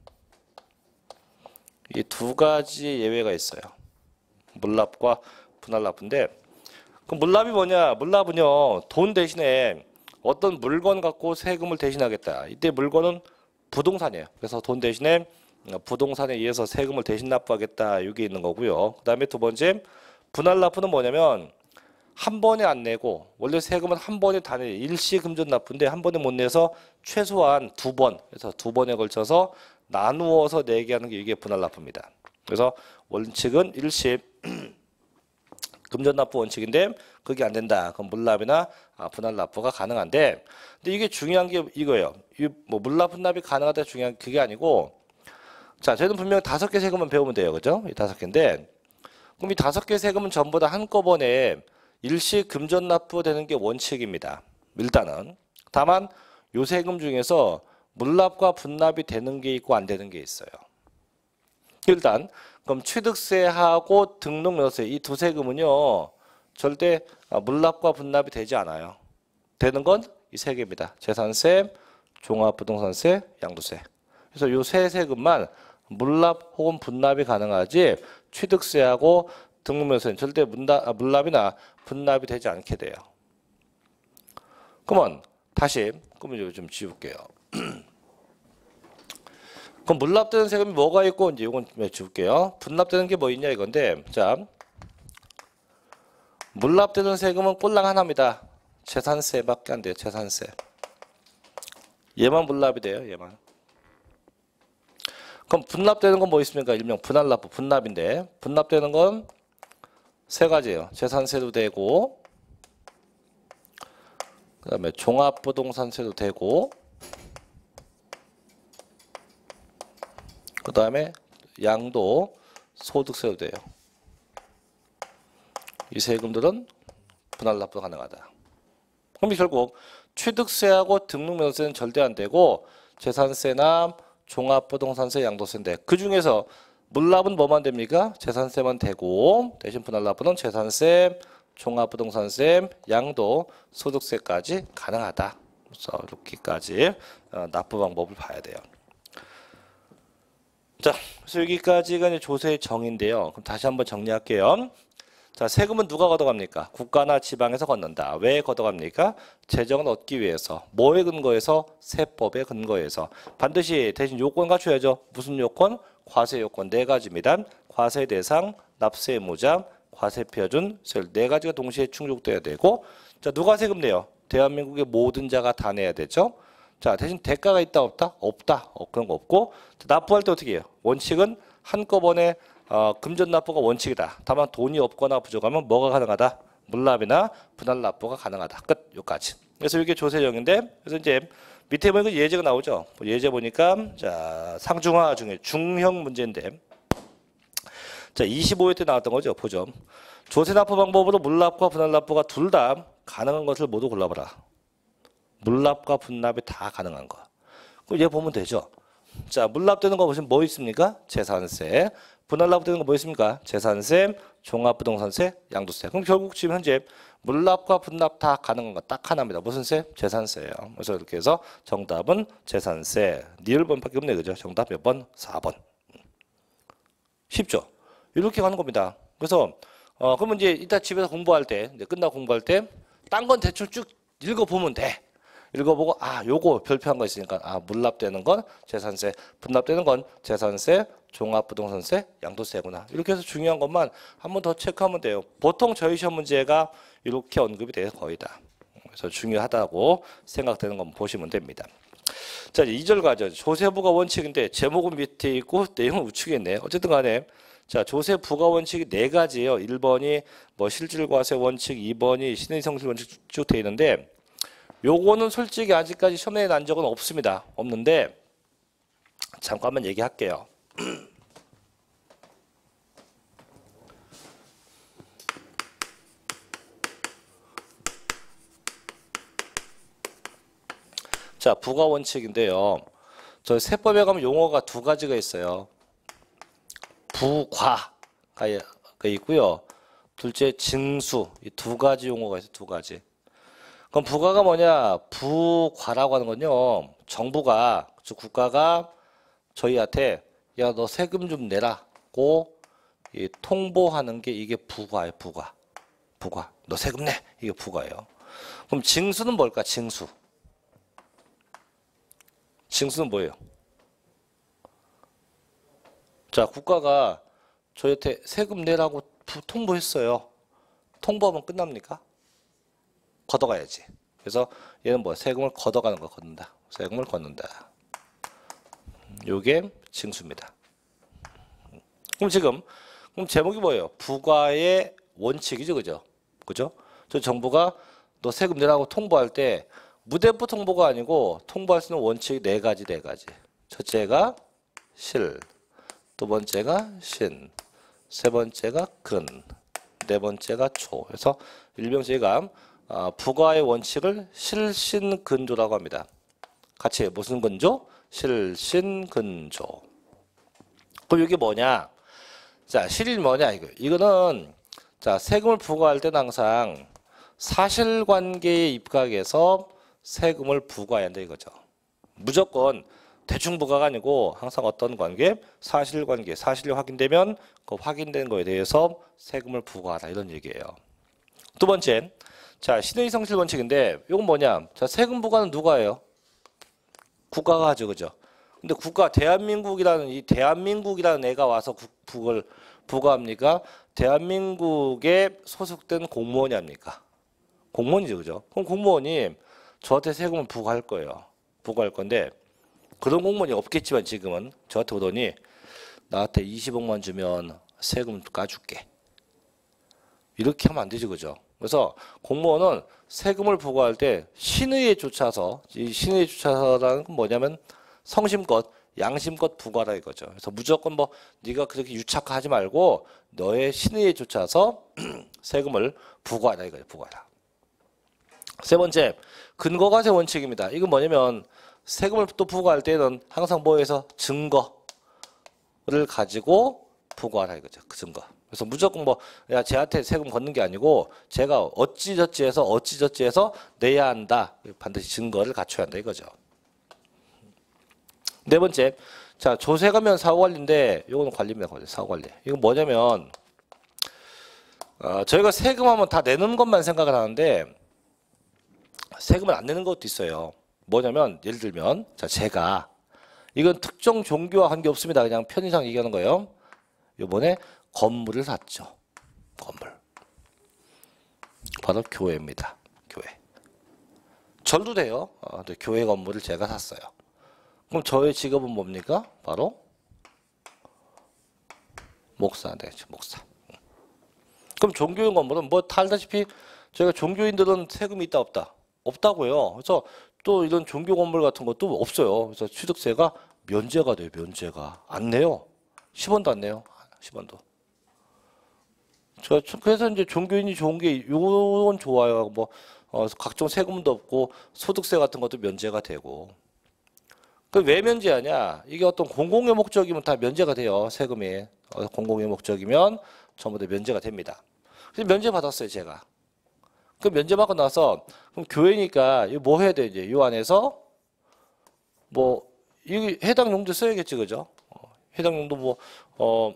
Speaker 1: 이 두 가지 예외가 있어요. 물납과 분할 납부인데 그 물납이 뭐냐? 물납은요. 돈 대신에 어떤 물건 갖고 세금을 대신하겠다. 이때 물건은 부동산이에요. 그래서 돈 대신에 부동산에 의해서 세금을 대신 납부하겠다. 이게 있는 거고요. 그 다음에 두 번째 분할 납부는 뭐냐면 한 번에 안 내고 원래 세금은 한 번에 다 내. 일시 금전 납부인데 한 번에 못 내서 최소한 두 번. 그래서 두 번에 걸쳐서 나누어서 내게 하는 게 이게 분할 납부입니다. 그래서 원칙은 일시 금전 납부 원칙인데 그게 안 된다. 그럼 물납이나 분할 납부가 가능한데 근데 이게 중요한 게 이거예요. 이 뭐 물납 분납이 가능하다 중요한 그게 아니고 자 저희는 분명 다섯 개 세금만 배우면 돼요. 그죠? 이 다섯 개인데 그럼 이 다섯 개 세금은 전부 다 한꺼번에 일시 금전 납부되는 게 원칙입니다. 일단은. 다만 요 세금 중에서 물납과 분납이 되는 게 있고 안 되는 게 있어요. 일단 그럼 취득세하고 등록면허세 이 두 세금은요 절대 물납과 분납이 되지 않아요. 되는 건 이 세 개입니다. 재산세, 종합부동산세, 양도세. 그래서 요 세 세금만 물납 혹은 분납이 가능하지 취득세하고 등록면허세는 절대 물납, 물납이나 분납이 되지 않게 돼요. 그러면 다시 그러면 좀 지울게요. 그럼 물납되는 세금이 뭐가 있고 이제 이건 지울게요. 분납되는 게 뭐 있냐 이건데 자 물납되는 세금은 꼴랑 하나입니다. 재산세밖에 안 돼요. 재산세. 얘만 물납이 돼요. 얘만. 그럼 분납되는 건 뭐 있습니까? 일명 분할납부 분납인데 분납되는 건 세 가지예요. 재산세도 되고 그 다음에 종합부동산세도 되고 그 다음에 양도 소득세도 돼요. 이 세금들은 분할납부가 가능하다. 그럼 결국 취득세하고 등록면허세는 절대 안 되고 재산세나 종합부동산세, 양도세인데 그 중에서 물납은 뭐만 됩니까? 재산세만 되고 대신 분할납부는 재산세, 종합부동산세, 양도, 소득세까지 가능하다. 그래서 이렇게까지 납부 방법을 봐야 돼요. 자, 그래서 여기까지가 이제 조세의 정의인데요. 그럼 다시 한번 정리할게요. 자, 세금은 누가 걷어갑니까? 국가나 지방에서 걷는다. 왜 걷어갑니까? 재정을 얻기 위해서. 뭐에 근거해서? 세법에 근거해서. 반드시 대신 요건 갖춰야죠. 무슨 요건? 과세 요건 네 가지입니다. 과세 대상, 납세 의무자, 과세 표준, 네 가지가 동시에 충족돼야 되고 자, 누가 세금 내요? 대한민국의 모든 자가 다 내야 되죠. 자, 대신 대가가 있다 없다? 없다. 어, 그런 거 없고 자, 납부할 때 어떻게 해요? 원칙은 한꺼번에 어, 금전 납부가 원칙이다. 다만 돈이 없거나 부족하면 뭐가 가능하다? 물납이나 분할 납부가 가능하다. 끝. 여기까지. 그래서 이게 조세정인데 그래서 이제 밑에 보니까 예제가 나오죠. 예제 보니까 자 상중하 중에 중형 문제인데 자 이십오 회 때 나왔던 거죠. 보죠. 조세 납부 방법으로 물납과 분할 납부가 둘 다 가능한 것을 모두 골라봐라. 물납과 분납이 다 가능한 거. 그럼 얘 보면 되죠. 자 물납되는 거 보시면 뭐 있습니까? 재산세. 분할 납부되는 거 뭐 있습니까? 재산세, 종합부동산세, 양도세. 그럼 결국 지금 현재 물납과 분납 다 가능한 거 딱 하나입니다. 무슨 세? 재산세예요. 그래서 이렇게 해서 정답은 재산세. 니을 번밖에 없네, 그죠? 정답 몇 번? 사 번. 쉽죠? 이렇게 가는 겁니다. 그래서 어 그러면 이제 이따 집에서 공부할 때, 이제 끝나고 공부할 때, 딴 건 대충 쭉 읽어보면 돼. 읽어보고 아 요거 별표한 거 있으니까 아 물납되는 건 재산세, 분납되는 건 재산세, 종합부동산세, 양도세구나. 이렇게 해서 중요한 것만 한 번 더 체크하면 돼요. 보통 저희 시험 문제가 이렇게 언급이 돼요. 거의 다. 그래서 중요하다고 생각되는 건 보시면 됩니다. 자, 이제 이 절 가죠. 조세 부과 원칙인데 제목은 밑에 있고 내용은 우측에 있네요. 어쨌든 간에 자, 조세 부과 원칙이 네 가지예요. 일 번이 뭐 실질과세 원칙, 이 번이 신의성실 원칙 쭉 돼 있는데 요거는 솔직히 아직까지 시험에 난 적은 없습니다. 없는데 잠깐만 얘기할게요. 자, 부과 원칙인데요. 저 세법에 가면 용어가 두 가지가 있어요. 부과가 있고요. 둘째 징수. 이 두 가지 용어가 있어요. 두 가지. 그럼 부과가 뭐냐? 부과라고 하는 건요. 정부가, 즉 국가가 저희한테 야, 너 세금 좀 내라고 이 통보하는 게 이게 부과예요. 부과. 부과. 너 세금 내. 이게 부과예요. 그럼 징수는 뭘까? 징수. 징수는 뭐예요? 자, 국가가 저희한테 세금 내라고 통보했어요. 통보하면 끝납니까? 걷어가야지. 그래서 얘는 뭐야? 세금을 걷어가는 거 걷는다. 세금을 걷는다. 요게 징수입니다. 그럼 지금 그럼 제목이 뭐예요? 부과의 원칙이죠, 그죠? 그죠? 저 정부가 너 세금 내라고 통보할 때 무대부 통보가 아니고 통보할 수 있는 원칙 네 가지, 네 가지. 첫째가 실, 두 번째가 신, 세 번째가 근, 네 번째가 초. 그래서 일병제가 아, 부가의 원칙을 실신근조라고 합니다. 같이 무슨 근조? 실신근조. 그럼 이게 뭐냐? 자, 실이 뭐냐 이거. 이거는 자, 세금을 부과할 때는 항상 사실관계에 입각해서 세금을 부과해야 한다 이거죠. 무조건 대충 부과가 아니고 항상 어떤 관계? 사실관계. 사실이 확인되면 그 확인된 거에 대해서 세금을 부과하라 이런 얘기예요. 두 번째, 자, 신의 성실 원칙인데 이건 뭐냐? 자, 세금 부과는 누가 해요? 국가가 하죠, 그죠? 근데 국가 대한민국이라는 이 대한민국이라는 애가 와서 국을 부과합니까? 대한민국에 소속된 공무원이 합니까? 공무원이죠, 그죠? 그럼 공무원이 저한테 세금을 부과할 거예요. 부과할 건데 그런 공무원이 없겠지만 지금은 저한테 오더니 나한테 이십억만 주면 세금 까줄게. 이렇게 하면 안 되죠, 그죠? 그래서 공무원은 세금을 부과할 때 신의에 쫓아서 이 신의에 쫓아서라는 건 뭐냐면 성심껏 양심껏 부과라 이거죠. 그래서 무조건 뭐 네가 그렇게 유착하지 말고 너의 신의에 쫓아서 세금을 부과하라 이거예요. 부과하라. 세 번째, 근거과세 원칙입니다. 이건 뭐냐면 세금을 또 부과할 때는 항상 뭐해서 증거를 가지고 부과하라 이거죠. 그 증거. 그래서 무조건 뭐, 야, 쟤한테 세금 걷는 게 아니고, 제가 어찌저찌 해서 어찌저찌 해서 내야 한다. 반드시 증거를 갖춰야 한다 이거죠. 네 번째, 자, 조세가면 사고관리인데, 요거는 관리입니다. 사고관리. 이건 뭐냐면, 어, 저희가 세금하면 다 내는 것만 생각을 하는데, 세금을 안 내는 것도 있어요. 뭐냐면, 예를 들면, 자, 제가, 이건 특정 종교와 관계없습니다. 그냥 편의상 얘기하는 거예요. 요번에 건물을 샀죠. 건물. 바로 교회입니다. 교회. 절도 돼요. 어, 근데 교회 건물을 제가 샀어요. 그럼 저의 직업은 뭡니까? 바로 목사 되죠. 목사. 그럼 종교인 건물은 뭐 다 알다시피 저희가 종교인들은 세금이 있다 없다? 없다고요. 그래서 또 이런 종교 건물 같은 것도 없어요. 그래서 취득세가 면제가 돼요. 면제가. 안 내요. 십 원도 안 내요. 십 원도. 그래서 이제 종교인이 좋은 게 요건 좋아요. 뭐 어, 각종 세금도 없고 소득세 같은 것도 면제가 되고. 그 왜 면제하냐? 이게 어떤 공공의 목적이면 다 면제가 돼요. 세금이. 어, 공공의 목적이면 전부 다 면제가 됩니다. 그래서 면제 받았어요, 제가. 그 면제 받고 나서 그럼 교회니까 이거 뭐 해야 돼 이제 요 안에서 뭐 이 해당 용도 써야겠지, 그죠? 어, 해당 용도 뭐 어.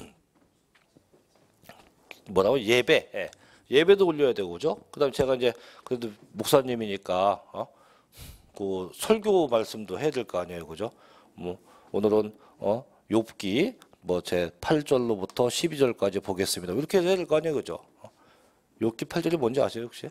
Speaker 1: 뭐라고 예배 예. 예배도 올려야 되고 그죠? 그다음 제가 이제 그래도 목사님이니까 어? 그 설교 말씀도 해야 될 거 아니에요, 그죠? 뭐 오늘은 어 욥기 뭐 제 팔 절로부터 십이 절까지 보겠습니다. 이렇게 해야 될 거 아니에요, 그죠? 어? 욥기 팔 절이 뭔지 아세요, 혹시?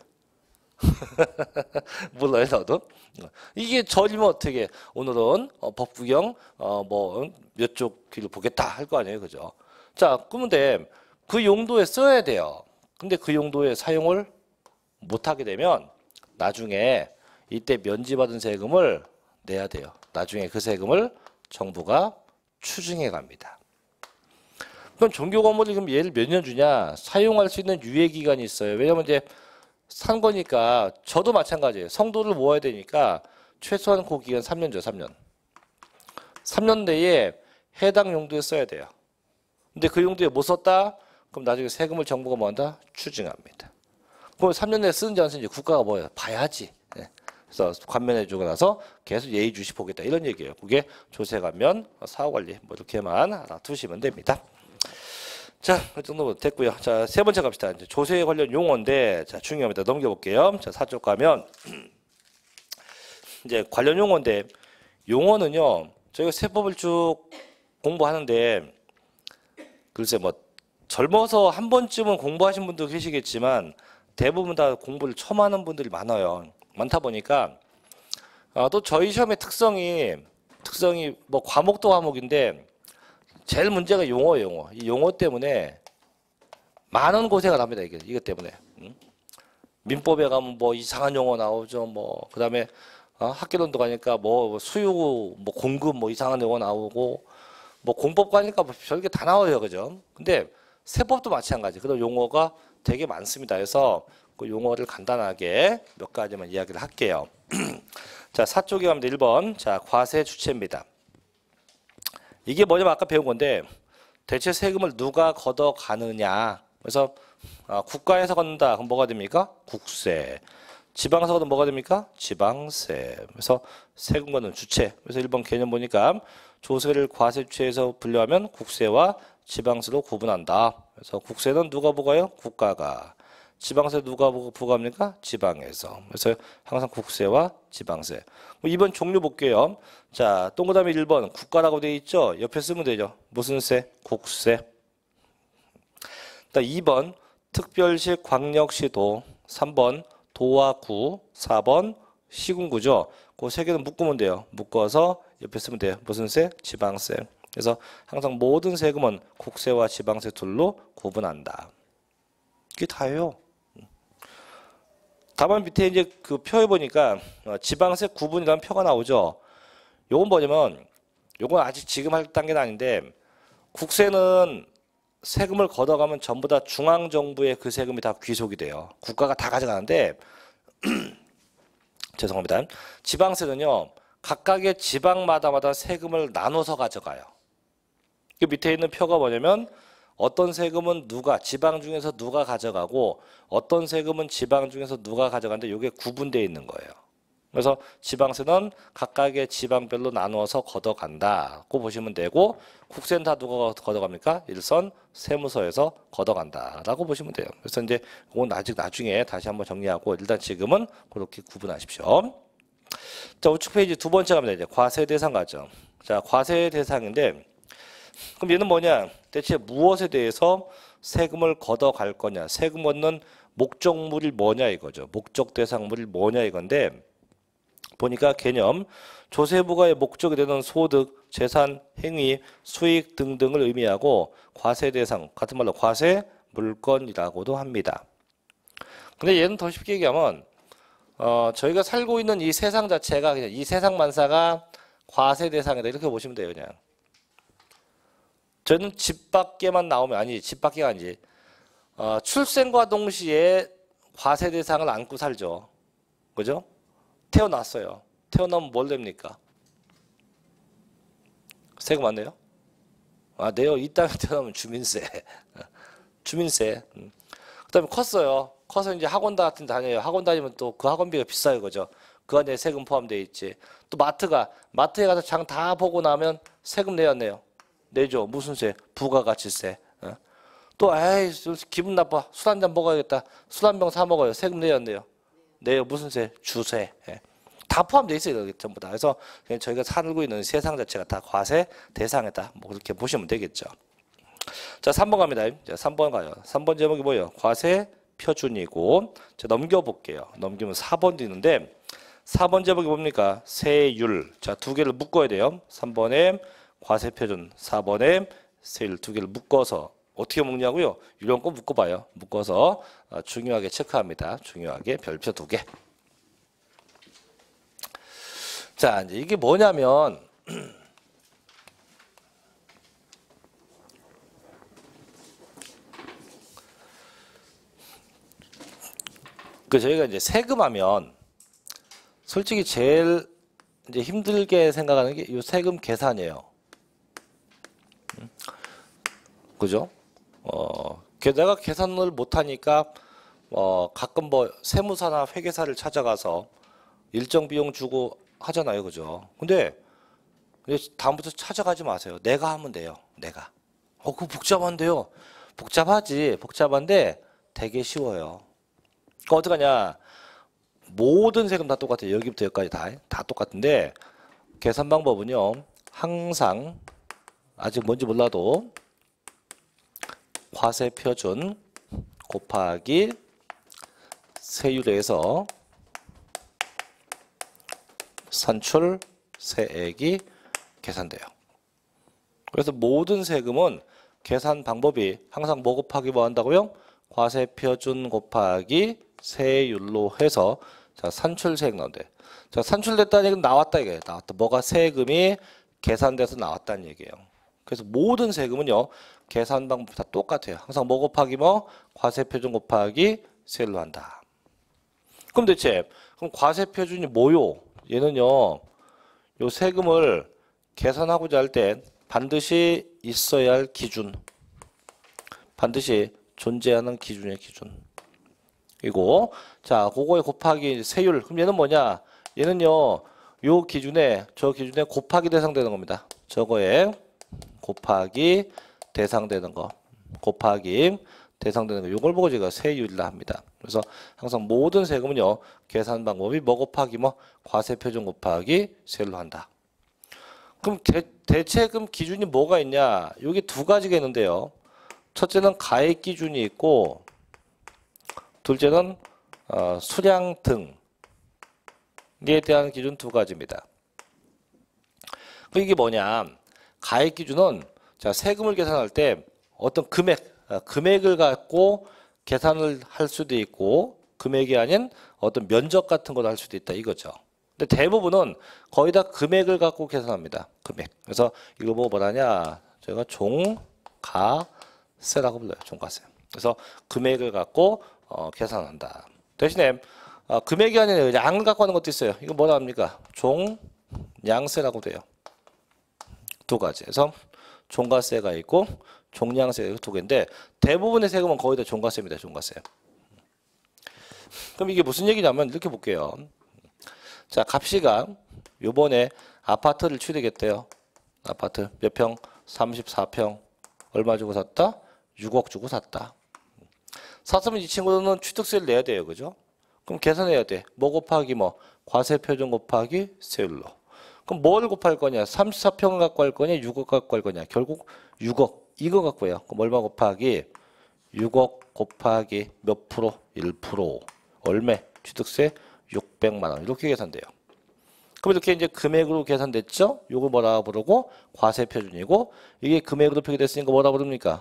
Speaker 1: 몰라요, 나도. 이게 절이면 어떻게 오늘은 어, 법구경 어, 뭐 몇 쪽 길을 보겠다 할 거 아니에요, 그죠? 자, 그런데 그 용도에 써야 돼요. 근데 그 용도에 사용을 못하게 되면 나중에 이때 면제받은 세금을 내야 돼요. 나중에 그 세금을 정부가 추징해 갑니다. 그럼 종교 건물이 그럼 얘를 몇 년 주냐? 사용할 수 있는 유예 기간이 있어요. 왜냐면 이제 산 거니까 저도 마찬가지예요. 성도를 모아야 되니까 최소한 그 기간 삼 년죠, 삼 년. 삼 년 내에 해당 용도에 써야 돼요. 근데 그 용도에 못 썼다? 그럼 나중에 세금을 정부가 뭐 한다? 추징합니다. 그럼 삼 년 내에 쓰는지 안 쓰는지 국가가 뭐예요? 봐야지. 네. 그래서 관면해주고 나서 계속 예의주시 보겠다 이런 얘기예요. 그게 조세관면, 사후관리 뭐 이렇게만 알아두시면 됩니다. 자, 그 정도 됐고요. 자, 세 번째 갑시다. 이제 조세 관련 용어인데 자 중요합니다. 넘겨볼게요. 자, 사 쪽 가면 이제 관련 용어인데 용어는요. 저희가 세법을 쭉 공부하는데 글쎄 뭐 젊어서 한 번쯤은 공부하신 분도 계시겠지만 대부분 다 공부를 처음 하는 분들이 많아요. 많다 보니까 아, 또 저희 시험의 특성이 특성이 뭐 과목도 과목인데 제일 문제가 용어예요, 용어. 이 용어 때문에 많은 고생을 합니다, 이게 이것 때문에. 응? 민법에 가면 뭐 이상한 용어 나오죠, 뭐 그다음에 어, 학개론도 가니까 뭐 수요, 뭐 공급 뭐 이상한 용어 나오고 뭐 공법 가니까 뭐 별게 다 나와요, 그죠? 근데 세법도 마찬가지. 그런 용어가 되게 많습니다. 그래서 그 용어를 간단하게 몇 가지만 이야기를 할게요. 자, 사 쪽에 가면 일 번. 자, 과세 주체입니다. 이게 뭐냐면 아까 배운 건데 대체 세금을 누가 걷어가느냐. 그래서 아, 국가에서 걷는다. 그럼 뭐가 됩니까? 국세. 지방에서 걷으면 뭐가 됩니까? 지방세. 그래서 세금 걷는 주체. 그래서 일 번 개념 보니까 조세를 과세 주체에서 분류하면 국세와 지방세로 구분한다. 그래서 국세는 누가 부과해요? 국가가. 지방세 누가 부과합니까? 지방에서. 그래서 항상 국세와 지방세. 이번 종류 볼게요. 자, 동그라미 일 번 국가라고 되어 있죠? 옆에 쓰면 되죠. 무슨 세? 국세. 이 번 특별시, 광역시, 도. 삼 번 도와 구. 사 번 시군구죠. 그 세 개는 묶으면 돼요. 묶어서 옆에 쓰면 돼요. 무슨 세? 지방세. 그래서 항상 모든 세금은 국세와 지방세 둘로 구분한다. 이게 다예요. 다만 밑에 이제 그 표에 보니까 지방세 구분이라는 표가 나오죠. 요건 뭐냐면 요건 아직 지금 할 단계는 아닌데 국세는 세금을 걷어가면 전부 다 중앙정부의 그 세금이 다 귀속이 돼요. 국가가 다 가져가는데 죄송합니다. 지방세는요. 각각의 지방마다마다 세금을 나눠서 가져가요. 그 밑에 있는 표가 뭐냐면 어떤 세금은 누가 지방 중에서 누가 가져가고 어떤 세금은 지방 중에서 누가 가져가는데 이게 구분되어 있는 거예요. 그래서 지방세는 각각의 지방별로 나누어서 걷어간다고 보시면 되고 국세는 다 누가 걷어갑니까? 일선 세무서에서 걷어간다라고 보시면 돼요. 그래서 이제 그건 아직 나중에 다시 한번 정리하고 일단 지금은 그렇게 구분하십시오. 자, 우측 페이지 두 번째 가면 이제 과세 대상 가죠. 자, 과세 대상인데 그럼 얘는 뭐냐? 대체 무엇에 대해서 세금을 걷어갈 거냐? 세금 걷는 목적물이 뭐냐 이거죠. 목적 대상물이 뭐냐 이건데 보니까 개념 조세부과의 목적이 되는 소득, 재산, 행위, 수익 등등을 의미하고 과세 대상, 같은 말로 과세 물건이라고도 합니다. 근데 얘는 더 쉽게 얘기하면 어, 저희가 살고 있는 이 세상 자체가 그냥 이 세상 만사가 과세 대상이다 이렇게 보시면 돼요. 그냥 저는 집 밖에만 나오면 아니 집 밖에가 아니지 어, 출생과 동시에 과세 대상을 안고 살죠. 그죠? 태어났어요. 태어나면 뭘 냅니까? 세금 안 내요? 아, 내요. 이 땅에 태어나면 주민세. 주민세. 음. 그 다음에 컸어요. 커서 이제 학원 같은 데 다녀요. 학원 다니면 또 그 학원비가 비싸요. 그죠? 그 안에 세금 포함되어 있지. 또 마트가, 마트에 가서 장 다 보고 나면 세금 내야 내요. 내죠. 무슨 세? 부가가치세. 어? 또, 에이, 기분 나빠. 술 한 잔 먹어야겠다. 술 한 병 사 먹어요. 세금 내야 내요. 내요. 무슨 세? 주세. 예. 다 포함되어 있어요. 여기 전부 다. 그래서 그냥 저희가 살고 있는 세상 자체가 다 과세 대상이다. 뭐 그렇게 보시면 되겠죠. 자, 삼 번 갑니다. 자, 삼 번 가요. 삼 번 제목이 뭐예요? 과세 표준이고. 자, 넘겨볼게요. 넘기면 사 번도 있는데 사 번 제목이 뭡니까? 세율. 자, 두 개를 묶어야 돼요. 삼 번에 과세 표준, 사 번에 세율 두 개를 묶어서 어떻게 묶냐고요? 이런 거 묶어봐요. 묶어서 중요하게 체크합니다. 중요하게 별표 두 개. 자, 이제 이게 뭐냐면 그 저희가 이제 세금하면 솔직히 제일 이제 힘들게 생각하는 게 이 세금 계산이에요. 그죠? 어, 게다가 계산을 못하니까 어, 가끔 뭐 세무사나 회계사를 찾아가서 일정 비용 주고 하잖아요. 그죠? 근데 다음부터 찾아가지 마세요. 내가 하면 돼요. 내가. 어, 그거 복잡한데요. 복잡하지. 복잡한데 되게 쉬워요. 그러니까 어떡하냐. 모든 세금 다 똑같아요. 여기부터 여기까지 다, 다 똑같은데 계산 방법은요. 항상 아직 뭔지 몰라도 과세 표준 곱하기 세율에서 산출 세액이 계산돼요. 그래서 모든 세금은 계산 방법이 항상 뭐 곱하기 뭐 한다고요? 과세 표준 곱하기 세율로 해서 자, 산출 세액 나온대. 자, 산출됐다는 얘기는 나왔다 이게 나왔다. 뭐가 세금이 계산돼서 나왔다는 얘기예요. 그래서 모든 세금은요 계산 방법 다 똑같아요. 항상 뭐 곱하기 뭐 과세표준 곱하기 세율로 한다. 그럼 대체 그럼 과세표준이 뭐요? 얘는요 요 세금을 계산하고자 할 때 반드시 있어야 할 기준, 반드시 존재하는 기준의 기준. 이고 자 그거에 곱하기 세율. 그럼 얘는 뭐냐? 얘는요 요 기준에 저 기준에 곱하기 대상되는 겁니다. 저거에 곱하기 대상되는 거, 곱하기 대상되는 거. 요걸 보고 제가 세율이라 합니다. 그래서 항상 모든 세금은요 계산 방법이 뭐 곱하기 뭐 과세표준 곱하기 세율로 한다. 그럼 대, 대체금 기준이 뭐가 있냐? 여기 두 가지가 있는데요. 첫째는 가액 기준이 있고, 둘째는 어, 수량 등에 대한 기준 두 가지입니다. 그 이게 뭐냐? 가액 기준은 자 세금을 계산할 때 어떤 금액, 금액을 갖고 계산을 할 수도 있고 금액이 아닌 어떤 면적 같은 걸 할 수도 있다 이거죠. 근데 대부분은 거의 다 금액을 갖고 계산합니다. 금액. 그래서 이거 뭐 뭐라냐? 제가 종가세라고 불러요. 종가세. 그래서 금액을 갖고 어, 계산한다. 대신에 어, 금액이 아니라 양을 갖고 하는 것도 있어요. 이거 뭐라 합니까? 종량세라고 돼요. 두 가지. 그래서 종가세가 있고 종량세가 두 개인데 대부분의 세금은 거의 다 종가세입니다. 종가세. 그럼 이게 무슨 얘기냐면 이렇게 볼게요. 자, 갑시가 요번에 아파트를 취득했대요. 아파트 몇 평? 삼십사 평. 얼마 주고 샀다? 육억 주고 샀다. 샀으면 이 친구는 취득세를 내야 돼요. 그죠? 그럼 계산해야 돼. 뭐 곱하기 뭐 과세표준 곱하기 세율로. 그럼 뭘 곱할 거냐? 삼십사 평을 갖고 할 거냐? 육억 갖고 할 거냐? 결국 육억 이거 갖고 해요. 그럼 얼마 곱하기 육억 곱하기 몇 프로? 일 퍼센트. 얼마? 취득세 육백만 원. 이렇게 계산돼요. 그럼 이렇게 이제 금액으로 계산됐죠? 요걸 뭐라 부르고 과세표준이고 이게 금액으로 표기됐으니까 뭐라 부릅니까?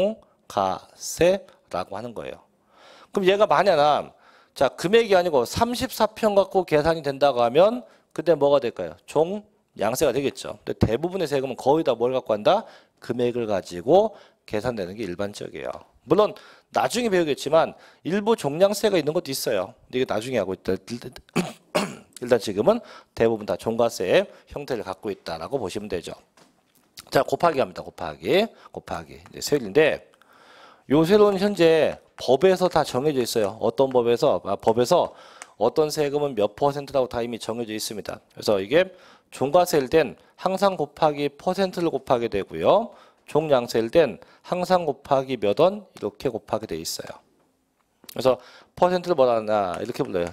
Speaker 1: 종가세라고 하는 거예요. 그럼 얘가 만약에 자 금액이 아니고 삼십사 평 갖고 계산이 된다고 하면 그때 뭐가 될까요? 종양세가 되겠죠. 근데 대부분의 세금은 거의 다 뭘 갖고 한다? 금액을 가지고 계산되는 게 일반적이에요. 물론 나중에 배우겠지만 일부 종량세가 있는 것도 있어요. 근데 이게 나중에 하고 있다. 일단 지금은 대부분 다 종가세의 형태를 갖고 있다라고 보시면 되죠. 자 곱하기 합니다. 곱하기 곱하기 이제 세율인데 요 세율은 현재 법에서 다 정해져 있어요. 어떤 법에서? 아, 법에서 어떤 세금은 몇 퍼센트라고 다 이미 정해져 있습니다. 그래서 이게 종가세일 땐 항상 곱하기 퍼센트를 곱하게 되고요. 종량세일 땐 항상 곱하기 몇 원 이렇게 곱하게 돼 있어요. 그래서 퍼센트를 뭐라 하나 이렇게 불러요.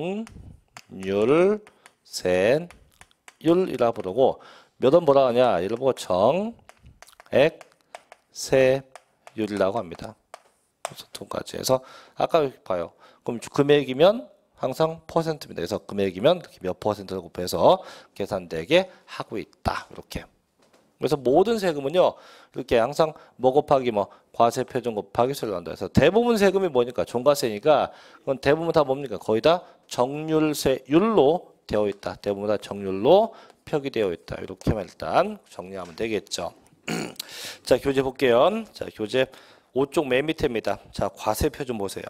Speaker 1: 정률세율이라 부르고 몇 원 뭐라 하냐 이를 보고 정액세율이라고 합니다. 그래서 두 가지 해서 아까 봐요. 그럼 금액이면 항상 퍼센트입니다. 그래서 금액이면 이렇게 몇 퍼센트를 곱해서 계산되게 하고 있다. 이렇게. 그래서 모든 세금은요. 이렇게 항상 뭐 곱하기 뭐 과세표준 곱하기 세율로 한다. 그래서 대부분 세금이 뭐니까 종가세니까 그건 대부분 다 뭡니까? 거의 다 정률세율로 되어 있다. 대부분 다 정률로 표기되어 있다. 이렇게만 일단 정리하면 되겠죠. 자, 교재 볼게요. 자, 교재 오 쪽 맨 밑에입니다. 자, 과세표준 보세요.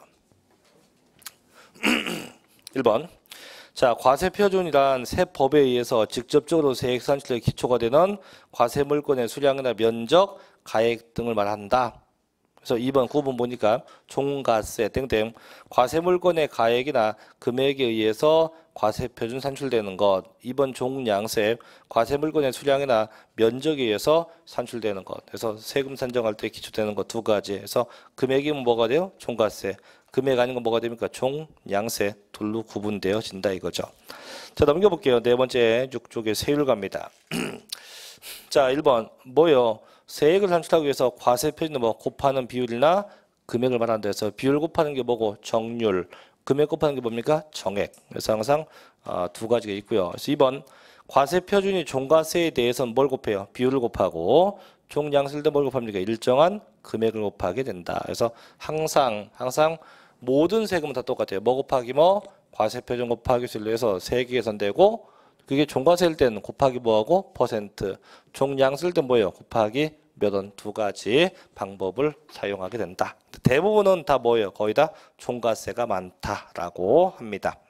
Speaker 1: 일 번. 자, 과세표준이란 세법에 의해서 직접적으로 세액 산출의 기초가 되는 과세물건의 수량이나 면적, 가액 등을 말한다. 그래서 이 번, 구 번 보니까 종가세 등등 과세물건의 가액이나 금액에 의해서 과세표준 산출되는 것. 이 번 종량세, 과세물건의 수량이나 면적에 의해서 산출되는 것. 그래서 세금 산정할 때 기초되는 것 두 가지. 그래서 금액이면 뭐가 돼요? 종가세. 금액 아닌 건 뭐가 됩니까? 종량세 둘로 구분되어진다 이거죠. 자, 넘겨볼게요. 네 번째 육 쪽에 세율 갑니다. 자, 일 번 뭐요? 세액을 산출하기 위해서 과세표준은 뭐 곱하는 비율이나 금액을 말한다 해서 비율 곱하는 게 뭐고? 정률. 금액 곱하는 게 뭡니까? 정액. 그래서 항상 어, 두 가지가 있고요. 그래서 이 번 과세표준이 종가세에 대해서는 뭘 곱해요? 비율을 곱하고 종량세일 때 뭘 곱합니까? 일정한 금액을 곱하게 된다. 그래서 항상 항상 모든 세금은 다 똑같아요. 뭐 곱하기 뭐 과세표준 곱하기 세율로 해서 세액이 계산되고 그게 종가 쓸 때는 곱하기 뭐하고 퍼센트, 종량 쓸 때 뭐예요? 곱하기 몇 원, 두 가지 방법을 사용하게 된다. 대부분은 다 뭐예요? 거의 다 종가세가 많다라고 합니다.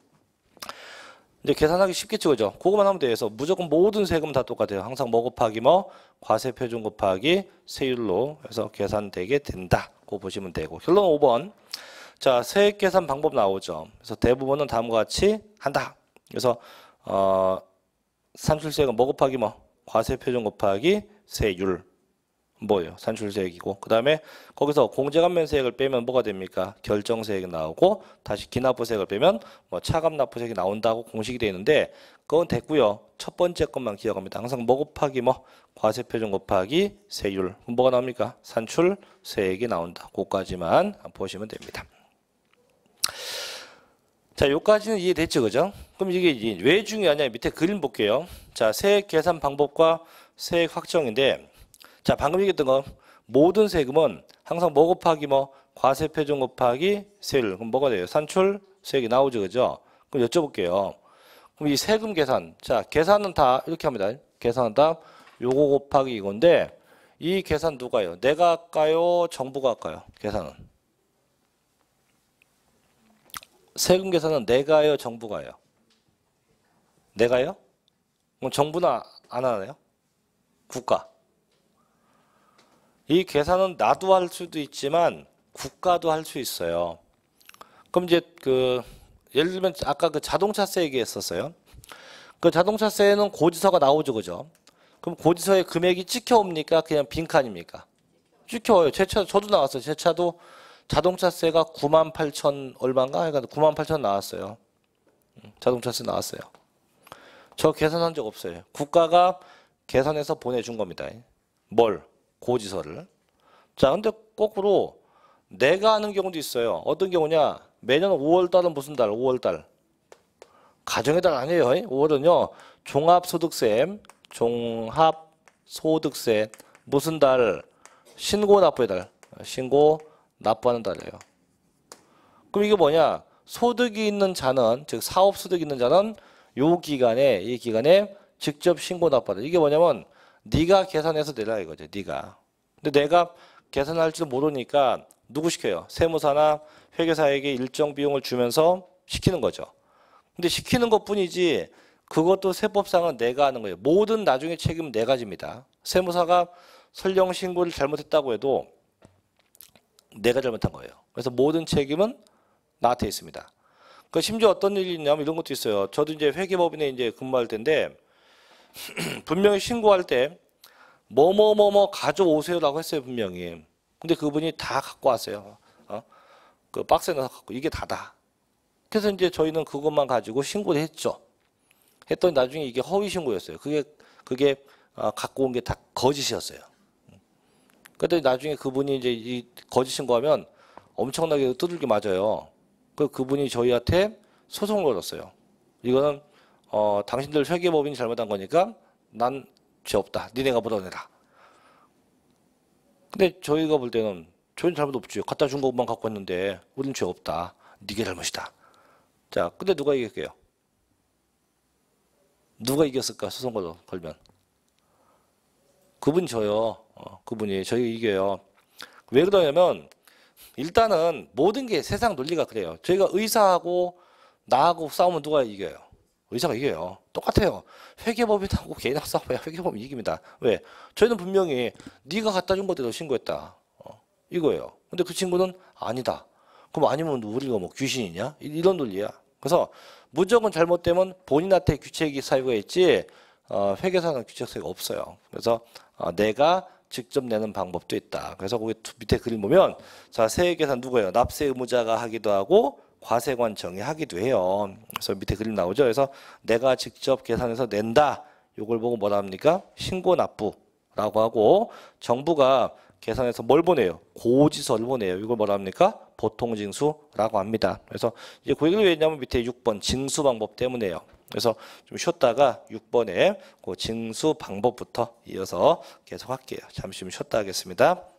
Speaker 1: 이제 계산하기 쉽겠죠, 그죠? 그거만 하면 돼요. 그래서 무조건 모든 세금 다 똑같아요. 항상 뭐 곱하기 뭐 과세 표준 곱하기 세율로 해서 계산되게 된다. 그거 보시면 되고. 결론 오 번. 자, 세액 계산 방법 나오죠. 그래서 대부분은 다음과 같이 한다. 그래서 어, 산출세액은 뭐 곱하기 뭐 과세 표준 곱하기 세율. 뭐예요? 산출세액이고 그 다음에 거기서 공제감면세액을 빼면 뭐가 됩니까? 결정세액이 나오고 다시 기납부세액을 빼면 뭐 차감납부세액이 나온다고 공식이 되어 있는데 그건 됐고요. 첫 번째 것만 기억합니다. 항상 뭐 곱하기 뭐 과세표준 곱하기 세율 그럼 뭐가 나옵니까? 산출세액이 나온다. 그거까지만 보시면 됩니다. 자, 요까지는 이해됐죠, 그죠? 그럼 이게 왜 중요하냐? 밑에 그림 볼게요. 자, 세액 계산 방법과 세액 확정인데 자, 방금 얘기했던 거 모든 세금은 항상 뭐 곱하기 뭐 과세 표준 곱하기 세율 그럼 뭐가 돼요? 산출 세액이 나오죠, 그죠? 그럼 여쭤볼게요. 그럼 이 세금 계산, 자 계산은 다 이렇게 합니다. 계산은 다 요거 곱하기 이건데 이 계산 누가 해요? 내가 할까요? 정부가 할까요? 계산은 세금 계산은 내가 해요? 정부가 해요? 내가요? 그럼 정부는 안 하나요? 국가. 이 계산은 나도 할 수도 있지만 국가도 할 수 있어요. 그럼 이제 그 예를 들면 아까 그 자동차세 얘기했었어요. 그 자동차세는 고지서가 나오죠, 그죠? 그럼 고지서에 금액이 찍혀 옵니까? 그냥 빈칸입니까? 찍혀요. 제 차 저도 나왔어요. 제 차도 자동차세가 구만 팔천 얼마인가? 그러니까 구만 팔천 나왔어요. 자동차세 나왔어요. 저 계산한 적 없어요. 국가가 계산해서 보내준 겁니다. 뭘? 고지서를. 자, 근데 거꾸로 내가 하는 경우도 있어요. 어떤 경우냐? 매년 오월 달은 무슨 달? 오월 달. 가정의 달 아니에요. 오월은요. 종합소득세, 종합소득세 무슨 달? 신고 납부의 달. 신고 납부하는 달이에요. 그럼 이게 뭐냐? 소득이 있는 자는, 즉 사업소득이 있는 자는 요 기간에, 이 기간에 직접 신고 납부하다. 이게 뭐냐면 네가 계산해서 내라 이거죠. 네가. 근데 내가 계산할지도 모르니까 누구 시켜요? 세무사나 회계사에게 일정 비용을 주면서 시키는 거죠. 근데 시키는 것뿐이지 그것도 세법상은 내가 하는 거예요. 모든 나중에 책임은 내가 집니다. 세무사가 설령 신고를 잘못했다고 해도 내가 잘못한 거예요. 그래서 모든 책임은 나한테 있습니다. 그 심지어 어떤 일이 있냐면 이런 것도 있어요. 저도 이제 회계법인에 이제 근무할 때인데 분명히 신고할 때 뭐뭐뭐뭐 가져오세요라고 했어요, 분명히. 근데 그분이 다 갖고 왔어요. 어? 그 박스에 넣어서 갖고 이게 다다. 그래서 이제 저희는 그것만 가지고 신고를 했죠. 했더니 나중에 이게 허위 신고였어요. 그게 그게 어, 갖고 온 게 다 거짓이었어요. 그랬더니 나중에 그분이 이제 이 거짓 신고하면 엄청나게 두들겨 맞아요. 그 그분이 저희한테 소송을 걸었어요. 이거는 어, 당신들 회계법인이 잘못한 거니까 난 죄 없다. 니네가 물어내라. 근데 저희가 볼 때는 저희는 잘못 없죠. 갖다 준 것만 갖고 왔는데 우리는 죄 없다. 니게 잘못이다. 자, 근데 누가 이겼게요? 누가 이겼을까? 소송 걸면. 그분이 저요. 어, 그분이 저희 이겨요. 왜 그러냐면 일단은 모든 게 세상 논리가 그래요. 저희가 의사하고 나하고 싸우면 누가 이겨요? 의사가 이겨요. 똑같아요. 회계법인하고 개인하고 싸우면 회계법인 이깁니다. 왜? 저희는 분명히 네가 갖다 준 것대로 신고했다. 어, 이거예요. 근데 그 친구는 아니다. 그럼 아니면 우리가 뭐 귀신이냐? 이런 논리야. 그래서 무조건 잘못되면 본인한테 규칙이 사유가 있지 어, 회계사는 규칙 사유가 없어요. 그래서 어, 내가 직접 내는 방법도 있다. 그래서 거기 밑에 그림 보면 자 세액계산 누구예요? 납세 의무자가 하기도 하고 과세관청이 하기도 해요. 그래서 밑에 그림 나오죠. 그래서 내가 직접 계산해서 낸다. 요걸 보고 뭐라 합니까? 신고 납부라고 하고 정부가 계산해서 뭘 보내요? 고지서를 보내요. 이걸 뭐라 합니까? 보통징수라고 합니다. 그래서 이제 그 얘기를 왜 했냐면 밑에 육 번 징수 방법 때문에요. 그래서 좀 쉬었다가 육 번에 그 징수 방법부터 이어서 계속 할게요. 잠시 좀 쉬었다 하겠습니다.